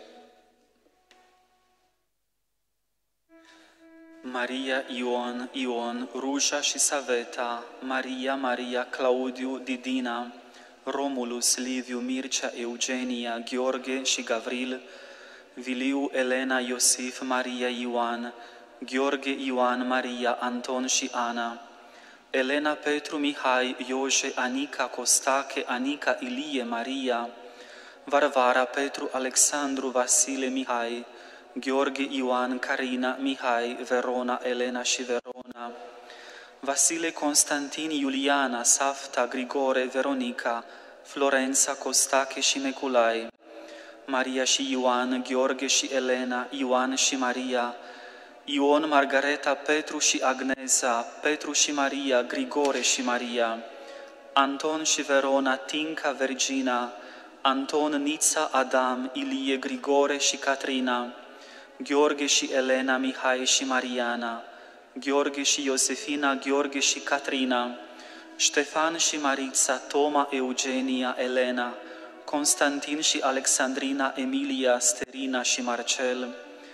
Maria, Ion, Ion, Ruja și Saveta, Maria, Maria, Claudiu, Didina, Romulus, Liviu, Mircea, Eugenia, Gheorghe și Gavril, Viliu, Elena, Iosif, Maria, Ioan, Gheorghe, Ioan, Maria, Anton și Ana, Elena, Petru, Mihai, Ioje, Anica, Costache, Anica, Ilie, Maria, Varvara, Petru, Alexandru, Vasile, Mihai, Gheorghe, Ioan, Carina, Mihai, Verona, Elena și Verona, Vasile, Constantin, Iuliana, Safta, Grigore, Veronica, Florența, Costache și Neculai, Maria și Ioan, Gheorghe și Elena, Ioan și Maria, Ion, Margareta, Petru și Agnesa, Petru și Maria, Grigore și Maria, Anton și Verona, Tinca, Vergina, Anton, Nița, Adam, Ilie, Grigore și Catrina, Gheorghe și Elena, Mihai și Mariana, Gheorghe și Iosefina, Gheorghe și Catrina, Ștefan și Marița, Toma, Eugenia, Elena, Constantin și Alexandrina, Emilia, Sterina și Marcel,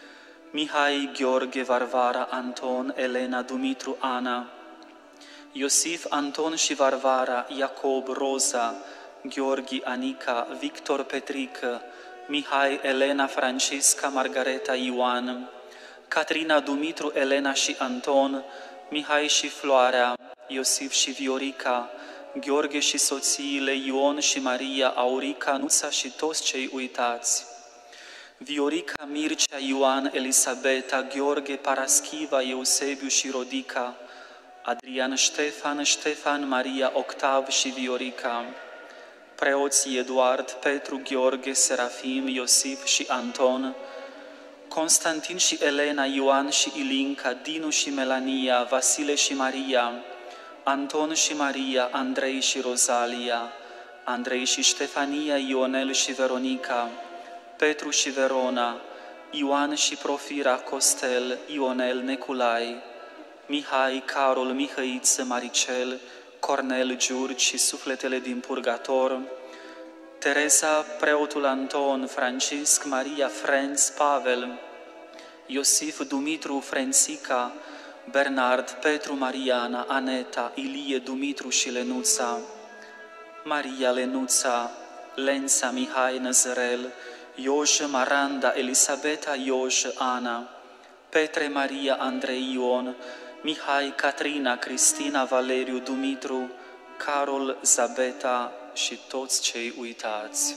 Mihai, Gheorghe, Varvara, Anton, Elena, Dumitru, Ana, Iosif, Anton și Varvara, Iacob, Roza, Gheorghi, Anica, Victor, Petrică, Mihai, Elena, Francisca, Margareta, Ioan, Catrina, Dumitru, Elena și Anton, Mihai și Floarea, Iosif și Viorica, Gheorghe și soțiile, Ion și Maria, Aurica, Nuța și toți cei uitați, Viorica, Mircea, Ioan, Elisabeta, Gheorghe, Paraschiva, Eusebiu și Rodica, Adrian, Ștefan, Maria, Octav și Viorica, preoții Eduard, Petru, Gheorghe, Serafim, Iosif și Anton, Constantin și Elena, Ioan și Ilinca, Dinu și Melania, Vasile și Maria, Anton și Maria, Andrei și Rozalia, Andrei și Ștefania, Ionel și Veronica, Petru și Verona, Ioan și Profira, Costel, Ionel, Neculai, Mihai, Carol, Mihăiță, Maricel, Cornel, Giurgi și sufletele din purgator, Teresa, preotul Anton, Francisc, Maria, Frenț, Pavel, Iosif, Dumitru, Frențica, Bernard, Petru, Mariana, Aneta, Ilie, Dumitru și Lenuța, Maria, Lenuța, Lența, Mihai, Năzărel, Ioșă, Maranda, Elisabeta, Ioșă, Ana, Petre, Maria, Andrei, Ion, Mihai, Catrina, Cristina, Valeriu, Dumitru, Carol, Zabeta și toți cei uitați.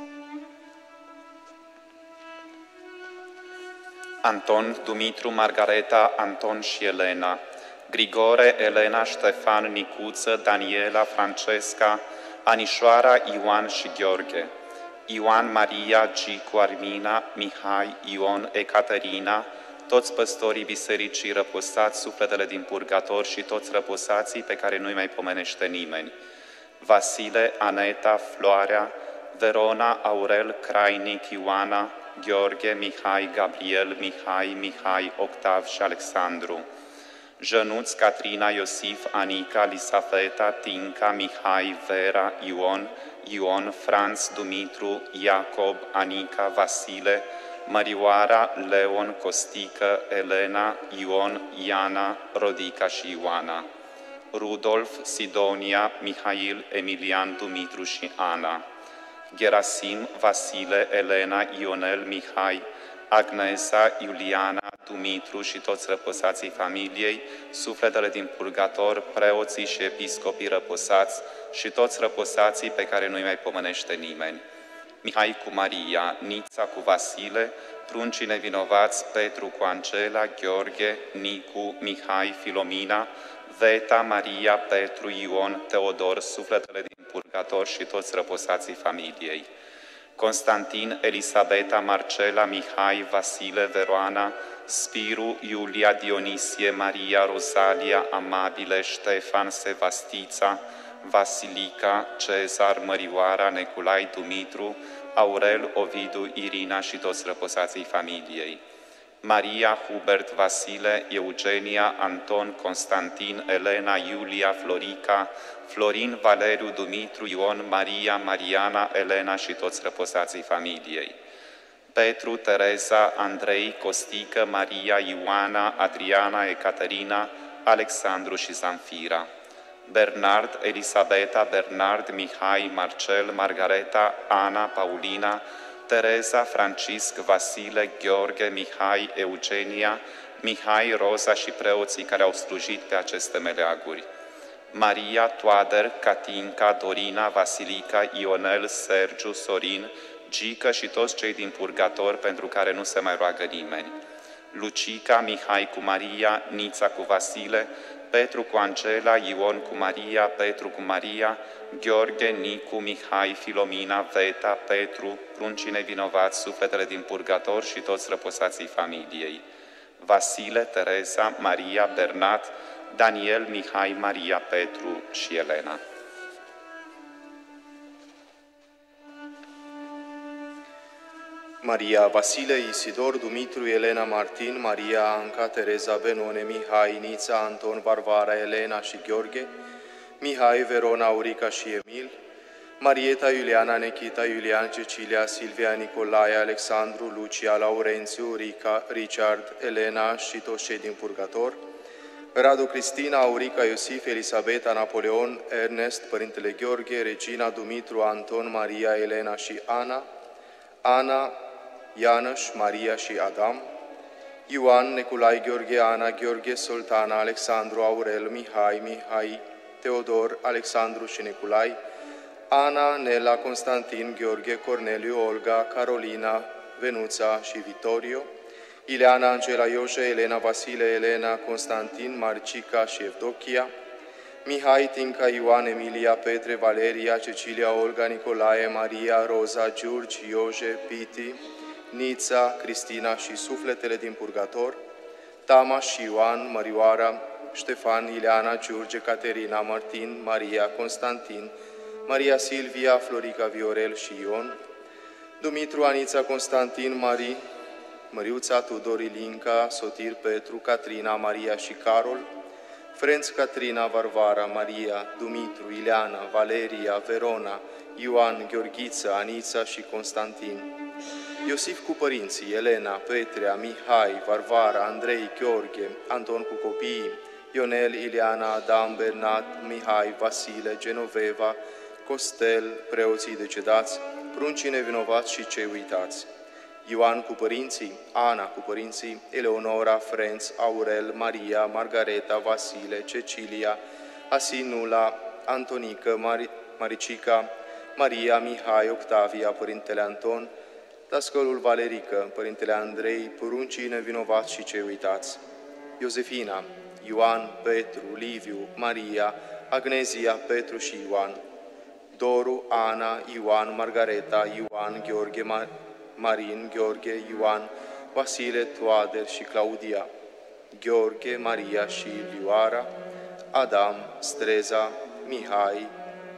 Anton, Dumitru, Margareta, Anton și Elena, Grigore, Elena, Ștefan, Nicuță, Daniela, Francesca, Anișoara, Ioan și Gheorghe, Ioan, Maria, Gicu, Armina, Mihai, Ion, Ecaterina, toți păstorii bisericii răposați, sufletele din purgator și toți răposații pe care nu-i mai pomenește nimeni, Vasile, Aneta, Floarea, Verona, Aurel, Crainic, Ioana, Gheorghe, Mihai, Gabriel, Mihai, Octav și Alexandru, Jănuț, Catrina, Iosif, Anica, Lisafeta, Tinca, Mihai, Vera, Ion, Franț, Dumitru, Iacob, Anica, Vasile, Mărioara, Leon, Costică, Elena, Ion, Iana, Rodica și Ioana, Rudolf, Sidonia, Mihail, Emilian, Dumitru și Ana, Gerasim, Vasile, Elena, Ionel, Mihai, Agnesa, Iuliana, Dumitru și toți răposații familiei, sufletele din purgator, preoții și episcopii răposați și toți răposații pe care nu-i mai pomenește nimeni, Mihai cu Maria, Nița cu Vasile, pruncii nevinovați, Petru cu Angela, Gheorghe, Nicu, Mihai, Filomina, Veta, Maria, Petru, Ion, Teodor, sufletele din purgator și toți răposații familiei, Constantin, Elisabeta, Marcela, Mihai, Vasile, Veroana, Spiru, Iulia, Dionisie, Maria, Rosalia, Amabile, Ștefan, Sevastița, Vasilica, Cezar, Mărioara, Neculai, Dumitru, Aurel, Ovidiu, Irina și toți răposații familiei. Maria, Hubert, Vasile, Eugenia, Anton, Constantin, Elena, Iulia, Florica, Florin, Valeriu, Dumitru, Ion, Maria, Mariana, Elena și toți răposații familiei. Petru, Tereza, Andrei, Costică, Maria, Ioana, Adriana, Ecaterina, Alexandru și Zanfira. Bernard, Elisabeta, Bernard, Mihai, Marcel, Margareta, Ana, Paulina, Tereza, Francisc, Vasile, Gheorghe, Mihai, Eugenia, Mihai, Roza și preoții care au slujit pe aceste meleaguri. Maria, Toader, Catinca, Dorina, Vasilica, Ionel, Sergiu, Sorin, Gică și toți cei din purgator pentru care nu se mai roagă nimeni. Lucica, Mihai cu Maria, Nița cu Vasile, Petru cu Angela, Ion cu Maria, Petru cu Maria, Gheorghe, Nicu, Mihai, Filomina, Veta, Petru, pruncii nevinovați, sufletele din purgator și toți răposații familiei. Vasile, Tereza, Maria, Bernat, Daniel, Mihai, Maria, Petru și Elena. Maria, Vasile, Isidor, Dumitru, Elena, Martin, Maria, Anca, Tereza, Benone, Mihai, Nița, Anton, Varvara, Elena și Gheorghe, Mihai, Verona, Aurica și Emil, Marieta, Iuliana, Nechita, Iulian, Cecilia, Silvia, Nicolae, Alexandru, Lucia, Laurențiu, Richard, Elena și toți cei din purgator, Radu, Cristina, Aurica, Iosif, Elisabeta, Napoleon, Ernest, Părintele Gheorghe, Regina, Dumitru, Anton, Maria, Elena și Ana, Ana, Ianăș, Maria și Adam, Ioan, Neculai, Gheorghe, Ana, Gheorghe, Sultana, Alexandru, Aurel, Mihai, Teodor, Alexandru și Neculai, Ana, Nela, Constantin, Gheorghe, Corneliu, Olga, Carolina, Venuța și Vitorio, Ileana, Angela, Ioșe, Elena, Vasile, Elena, Constantin, Marcica și Evdochia, Mihai, Tinca, Ioan, Emilia, Petre, Valeria, Cecilia, Olga, Nicolae, Maria, Roza, Giurgi, Ioje, Piti, Nița, Cristina și sufletele din purgator, Tama și Ioan, Mărioara, Ștefan, Ileana, Giurge, Caterina, Martin, Maria, Constantin, Maria Silvia, Florica, Viorel și Ion, Dumitru, Anița, Constantin, Măriuța, Tudor, Ilinca, Sotir, Petru, Catrina, Maria și Carol, Frenț, Catrina, Varvara, Maria, Dumitru, Ileana, Valeria, Verona, Ioan, Gheorghiță, Anița și Constantin, Iosif cu părinții, Elena, Petrea, Mihai, Varvara, Andrei, Gheorghe, Anton cu copiii, Ionel, Ileana, Adam, Bernat, Mihai, Vasile, Genoveva, Costel, preoții decedați, pruncii nevinovați și cei uitați, Ioan cu părinții, Ana cu părinții, Eleonora, Frenț, Aurel, Maria, Margareta, Vasile, Cecilia, Asinula, Antonică, Maricica, Maria, Mihai, Octavia, Părintele Anton, Dascălul Valerică, Părintele Andrei, pruncii nevinovați și cei uitați, Iosefina, Ioan, Petru, Liviu, Maria, Agnezia, Petru și Ioan, Doru, Ana, Ioan, Margareta, Ioan, Gheorghe, Marin, Gheorghe, Ioan, Vasile, Toader și Claudia, Gheorghe, Maria și Lioara, Adam, Streza, Mihai,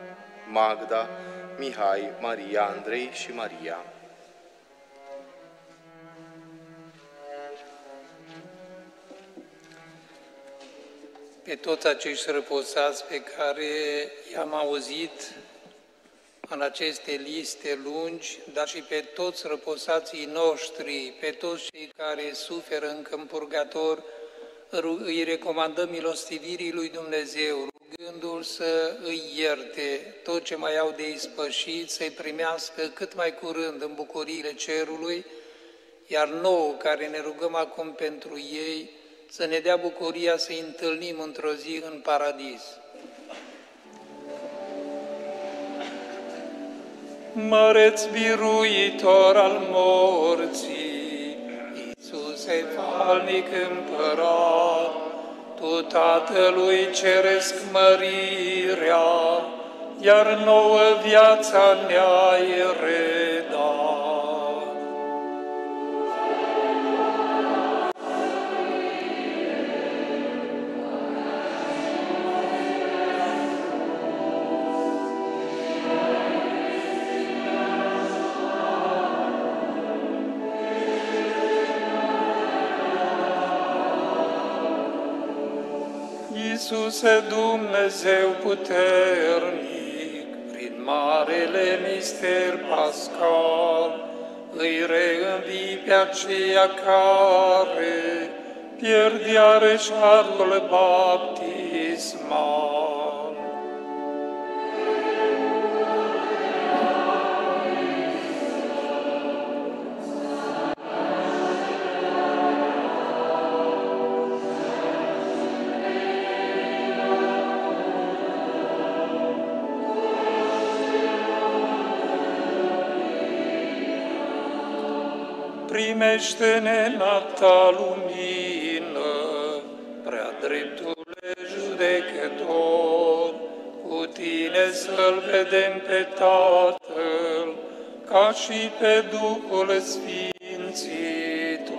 Magda, Mihai, Maria, Andrei și Maria. Pe toți acești răposați pe care i-am auzit în aceste liste lungi, dar și pe toți răposații noștri, pe toți cei care suferă încă în purgator, îi recomandăm milostivirii lui Dumnezeu, rugându-L să îi ierte tot ce mai au de ispășit, să-i primească cât mai curând în bucuriile cerului, iar nouă care ne rugăm acum pentru ei, să ne dea bucuria să-i întâlnim într-o zi în paradis. Măreț biruitor al morții, Iisuse falnic împărat, Tu Tatălui Ceresc mărirea, iar nouă viața ne-ai redat. Iisuse Dumnezeu puternic, prin marele mister pascal, îi reînvii pe aceia care pierdeară șarul baptismal. Primește-ne în a ta lumină, prea dreptule judecător, cu tine să-L vedem pe Tatăl, ca și pe Duhul Sfințitor.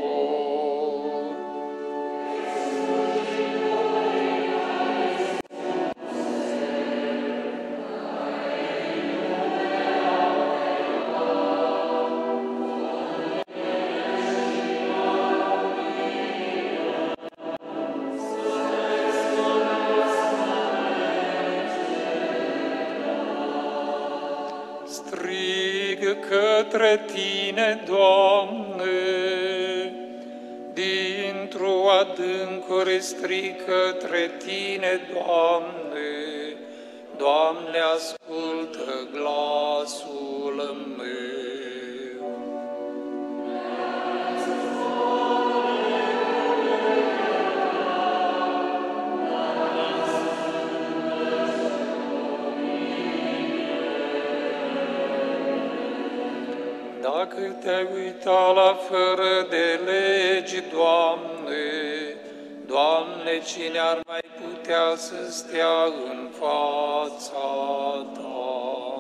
Către tine, Doamne, dintr-o adâncuri strig către tine, Doamne, Doamne, ascultă glasul meu. Dacă te-ai uitat la fără de legi, Doamne, Doamne, cine ar mai putea să stea în fața Ta?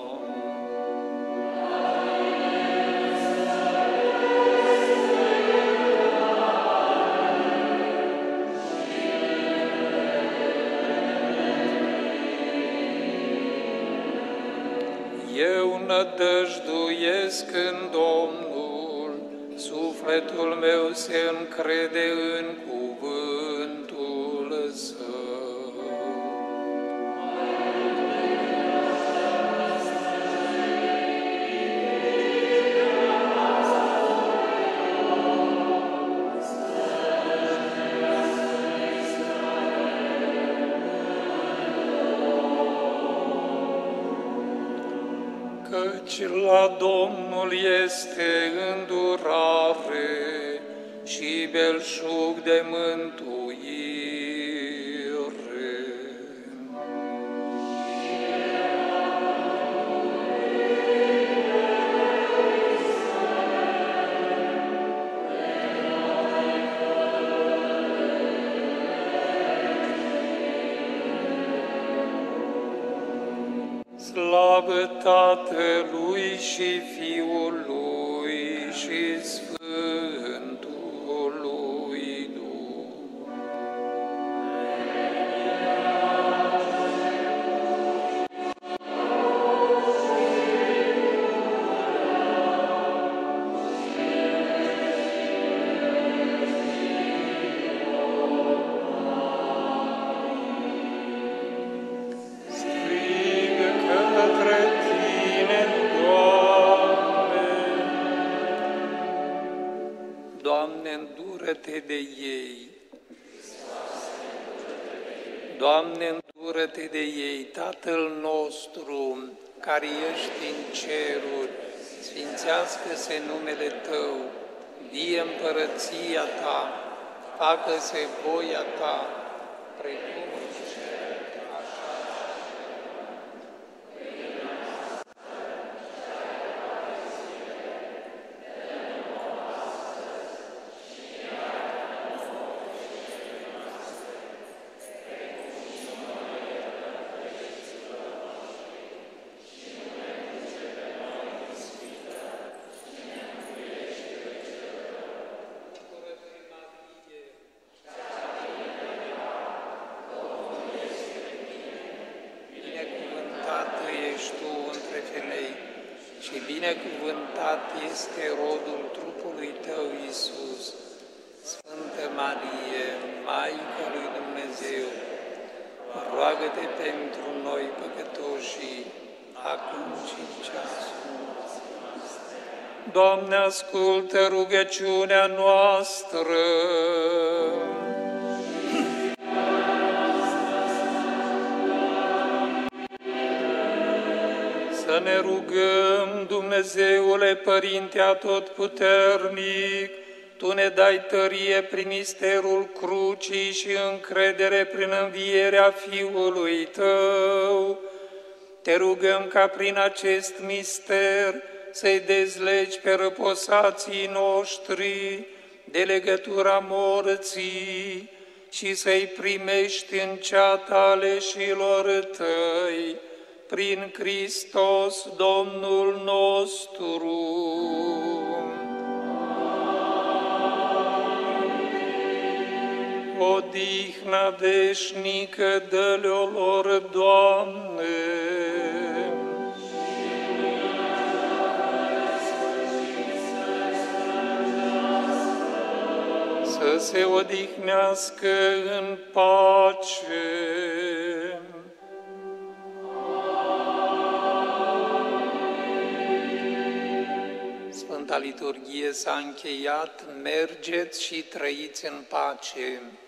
Eu nădăjduiesc în Domnul, sufletul meu se încrede în cuvântul Său. Căci la Domnul este îndurare și belșug de mântuire. Slavă Tatălui și Fiului și Sfântului Duh. Îndură-te de ei. Doamne, îndură-te de ei, Tatăl nostru, care ești în ceruri, sfințească-se numele Tău, vie împărăția Ta, facă-se voia Ta, precum în cer, așa. Binecuvântat este rodul trupului Tău, Iisus. Sfântă Marie, Maica lui Dumnezeu, roagă-te pentru noi păcătoși, acum și în ceasul. Doamne, ascultă rugăciunea noastră. Să ne rugăm, Dumnezeule Părinte Atotputernic, Tu ne dai tărie prin misterul crucii și încredere prin învierea Fiului Tău. Te rugăm ca prin acest mister să-i dezlegi pe răposații noștri de legătura morții și să-i primești în ceata aleșilor Tăi, prin Hristos Domnul nostru. Odihna veșnică dă-le-o lor, Doamne. Să se odihnească în pace. Sfânta Liturghie s-a încheiat, mergeți și trăiți în pace.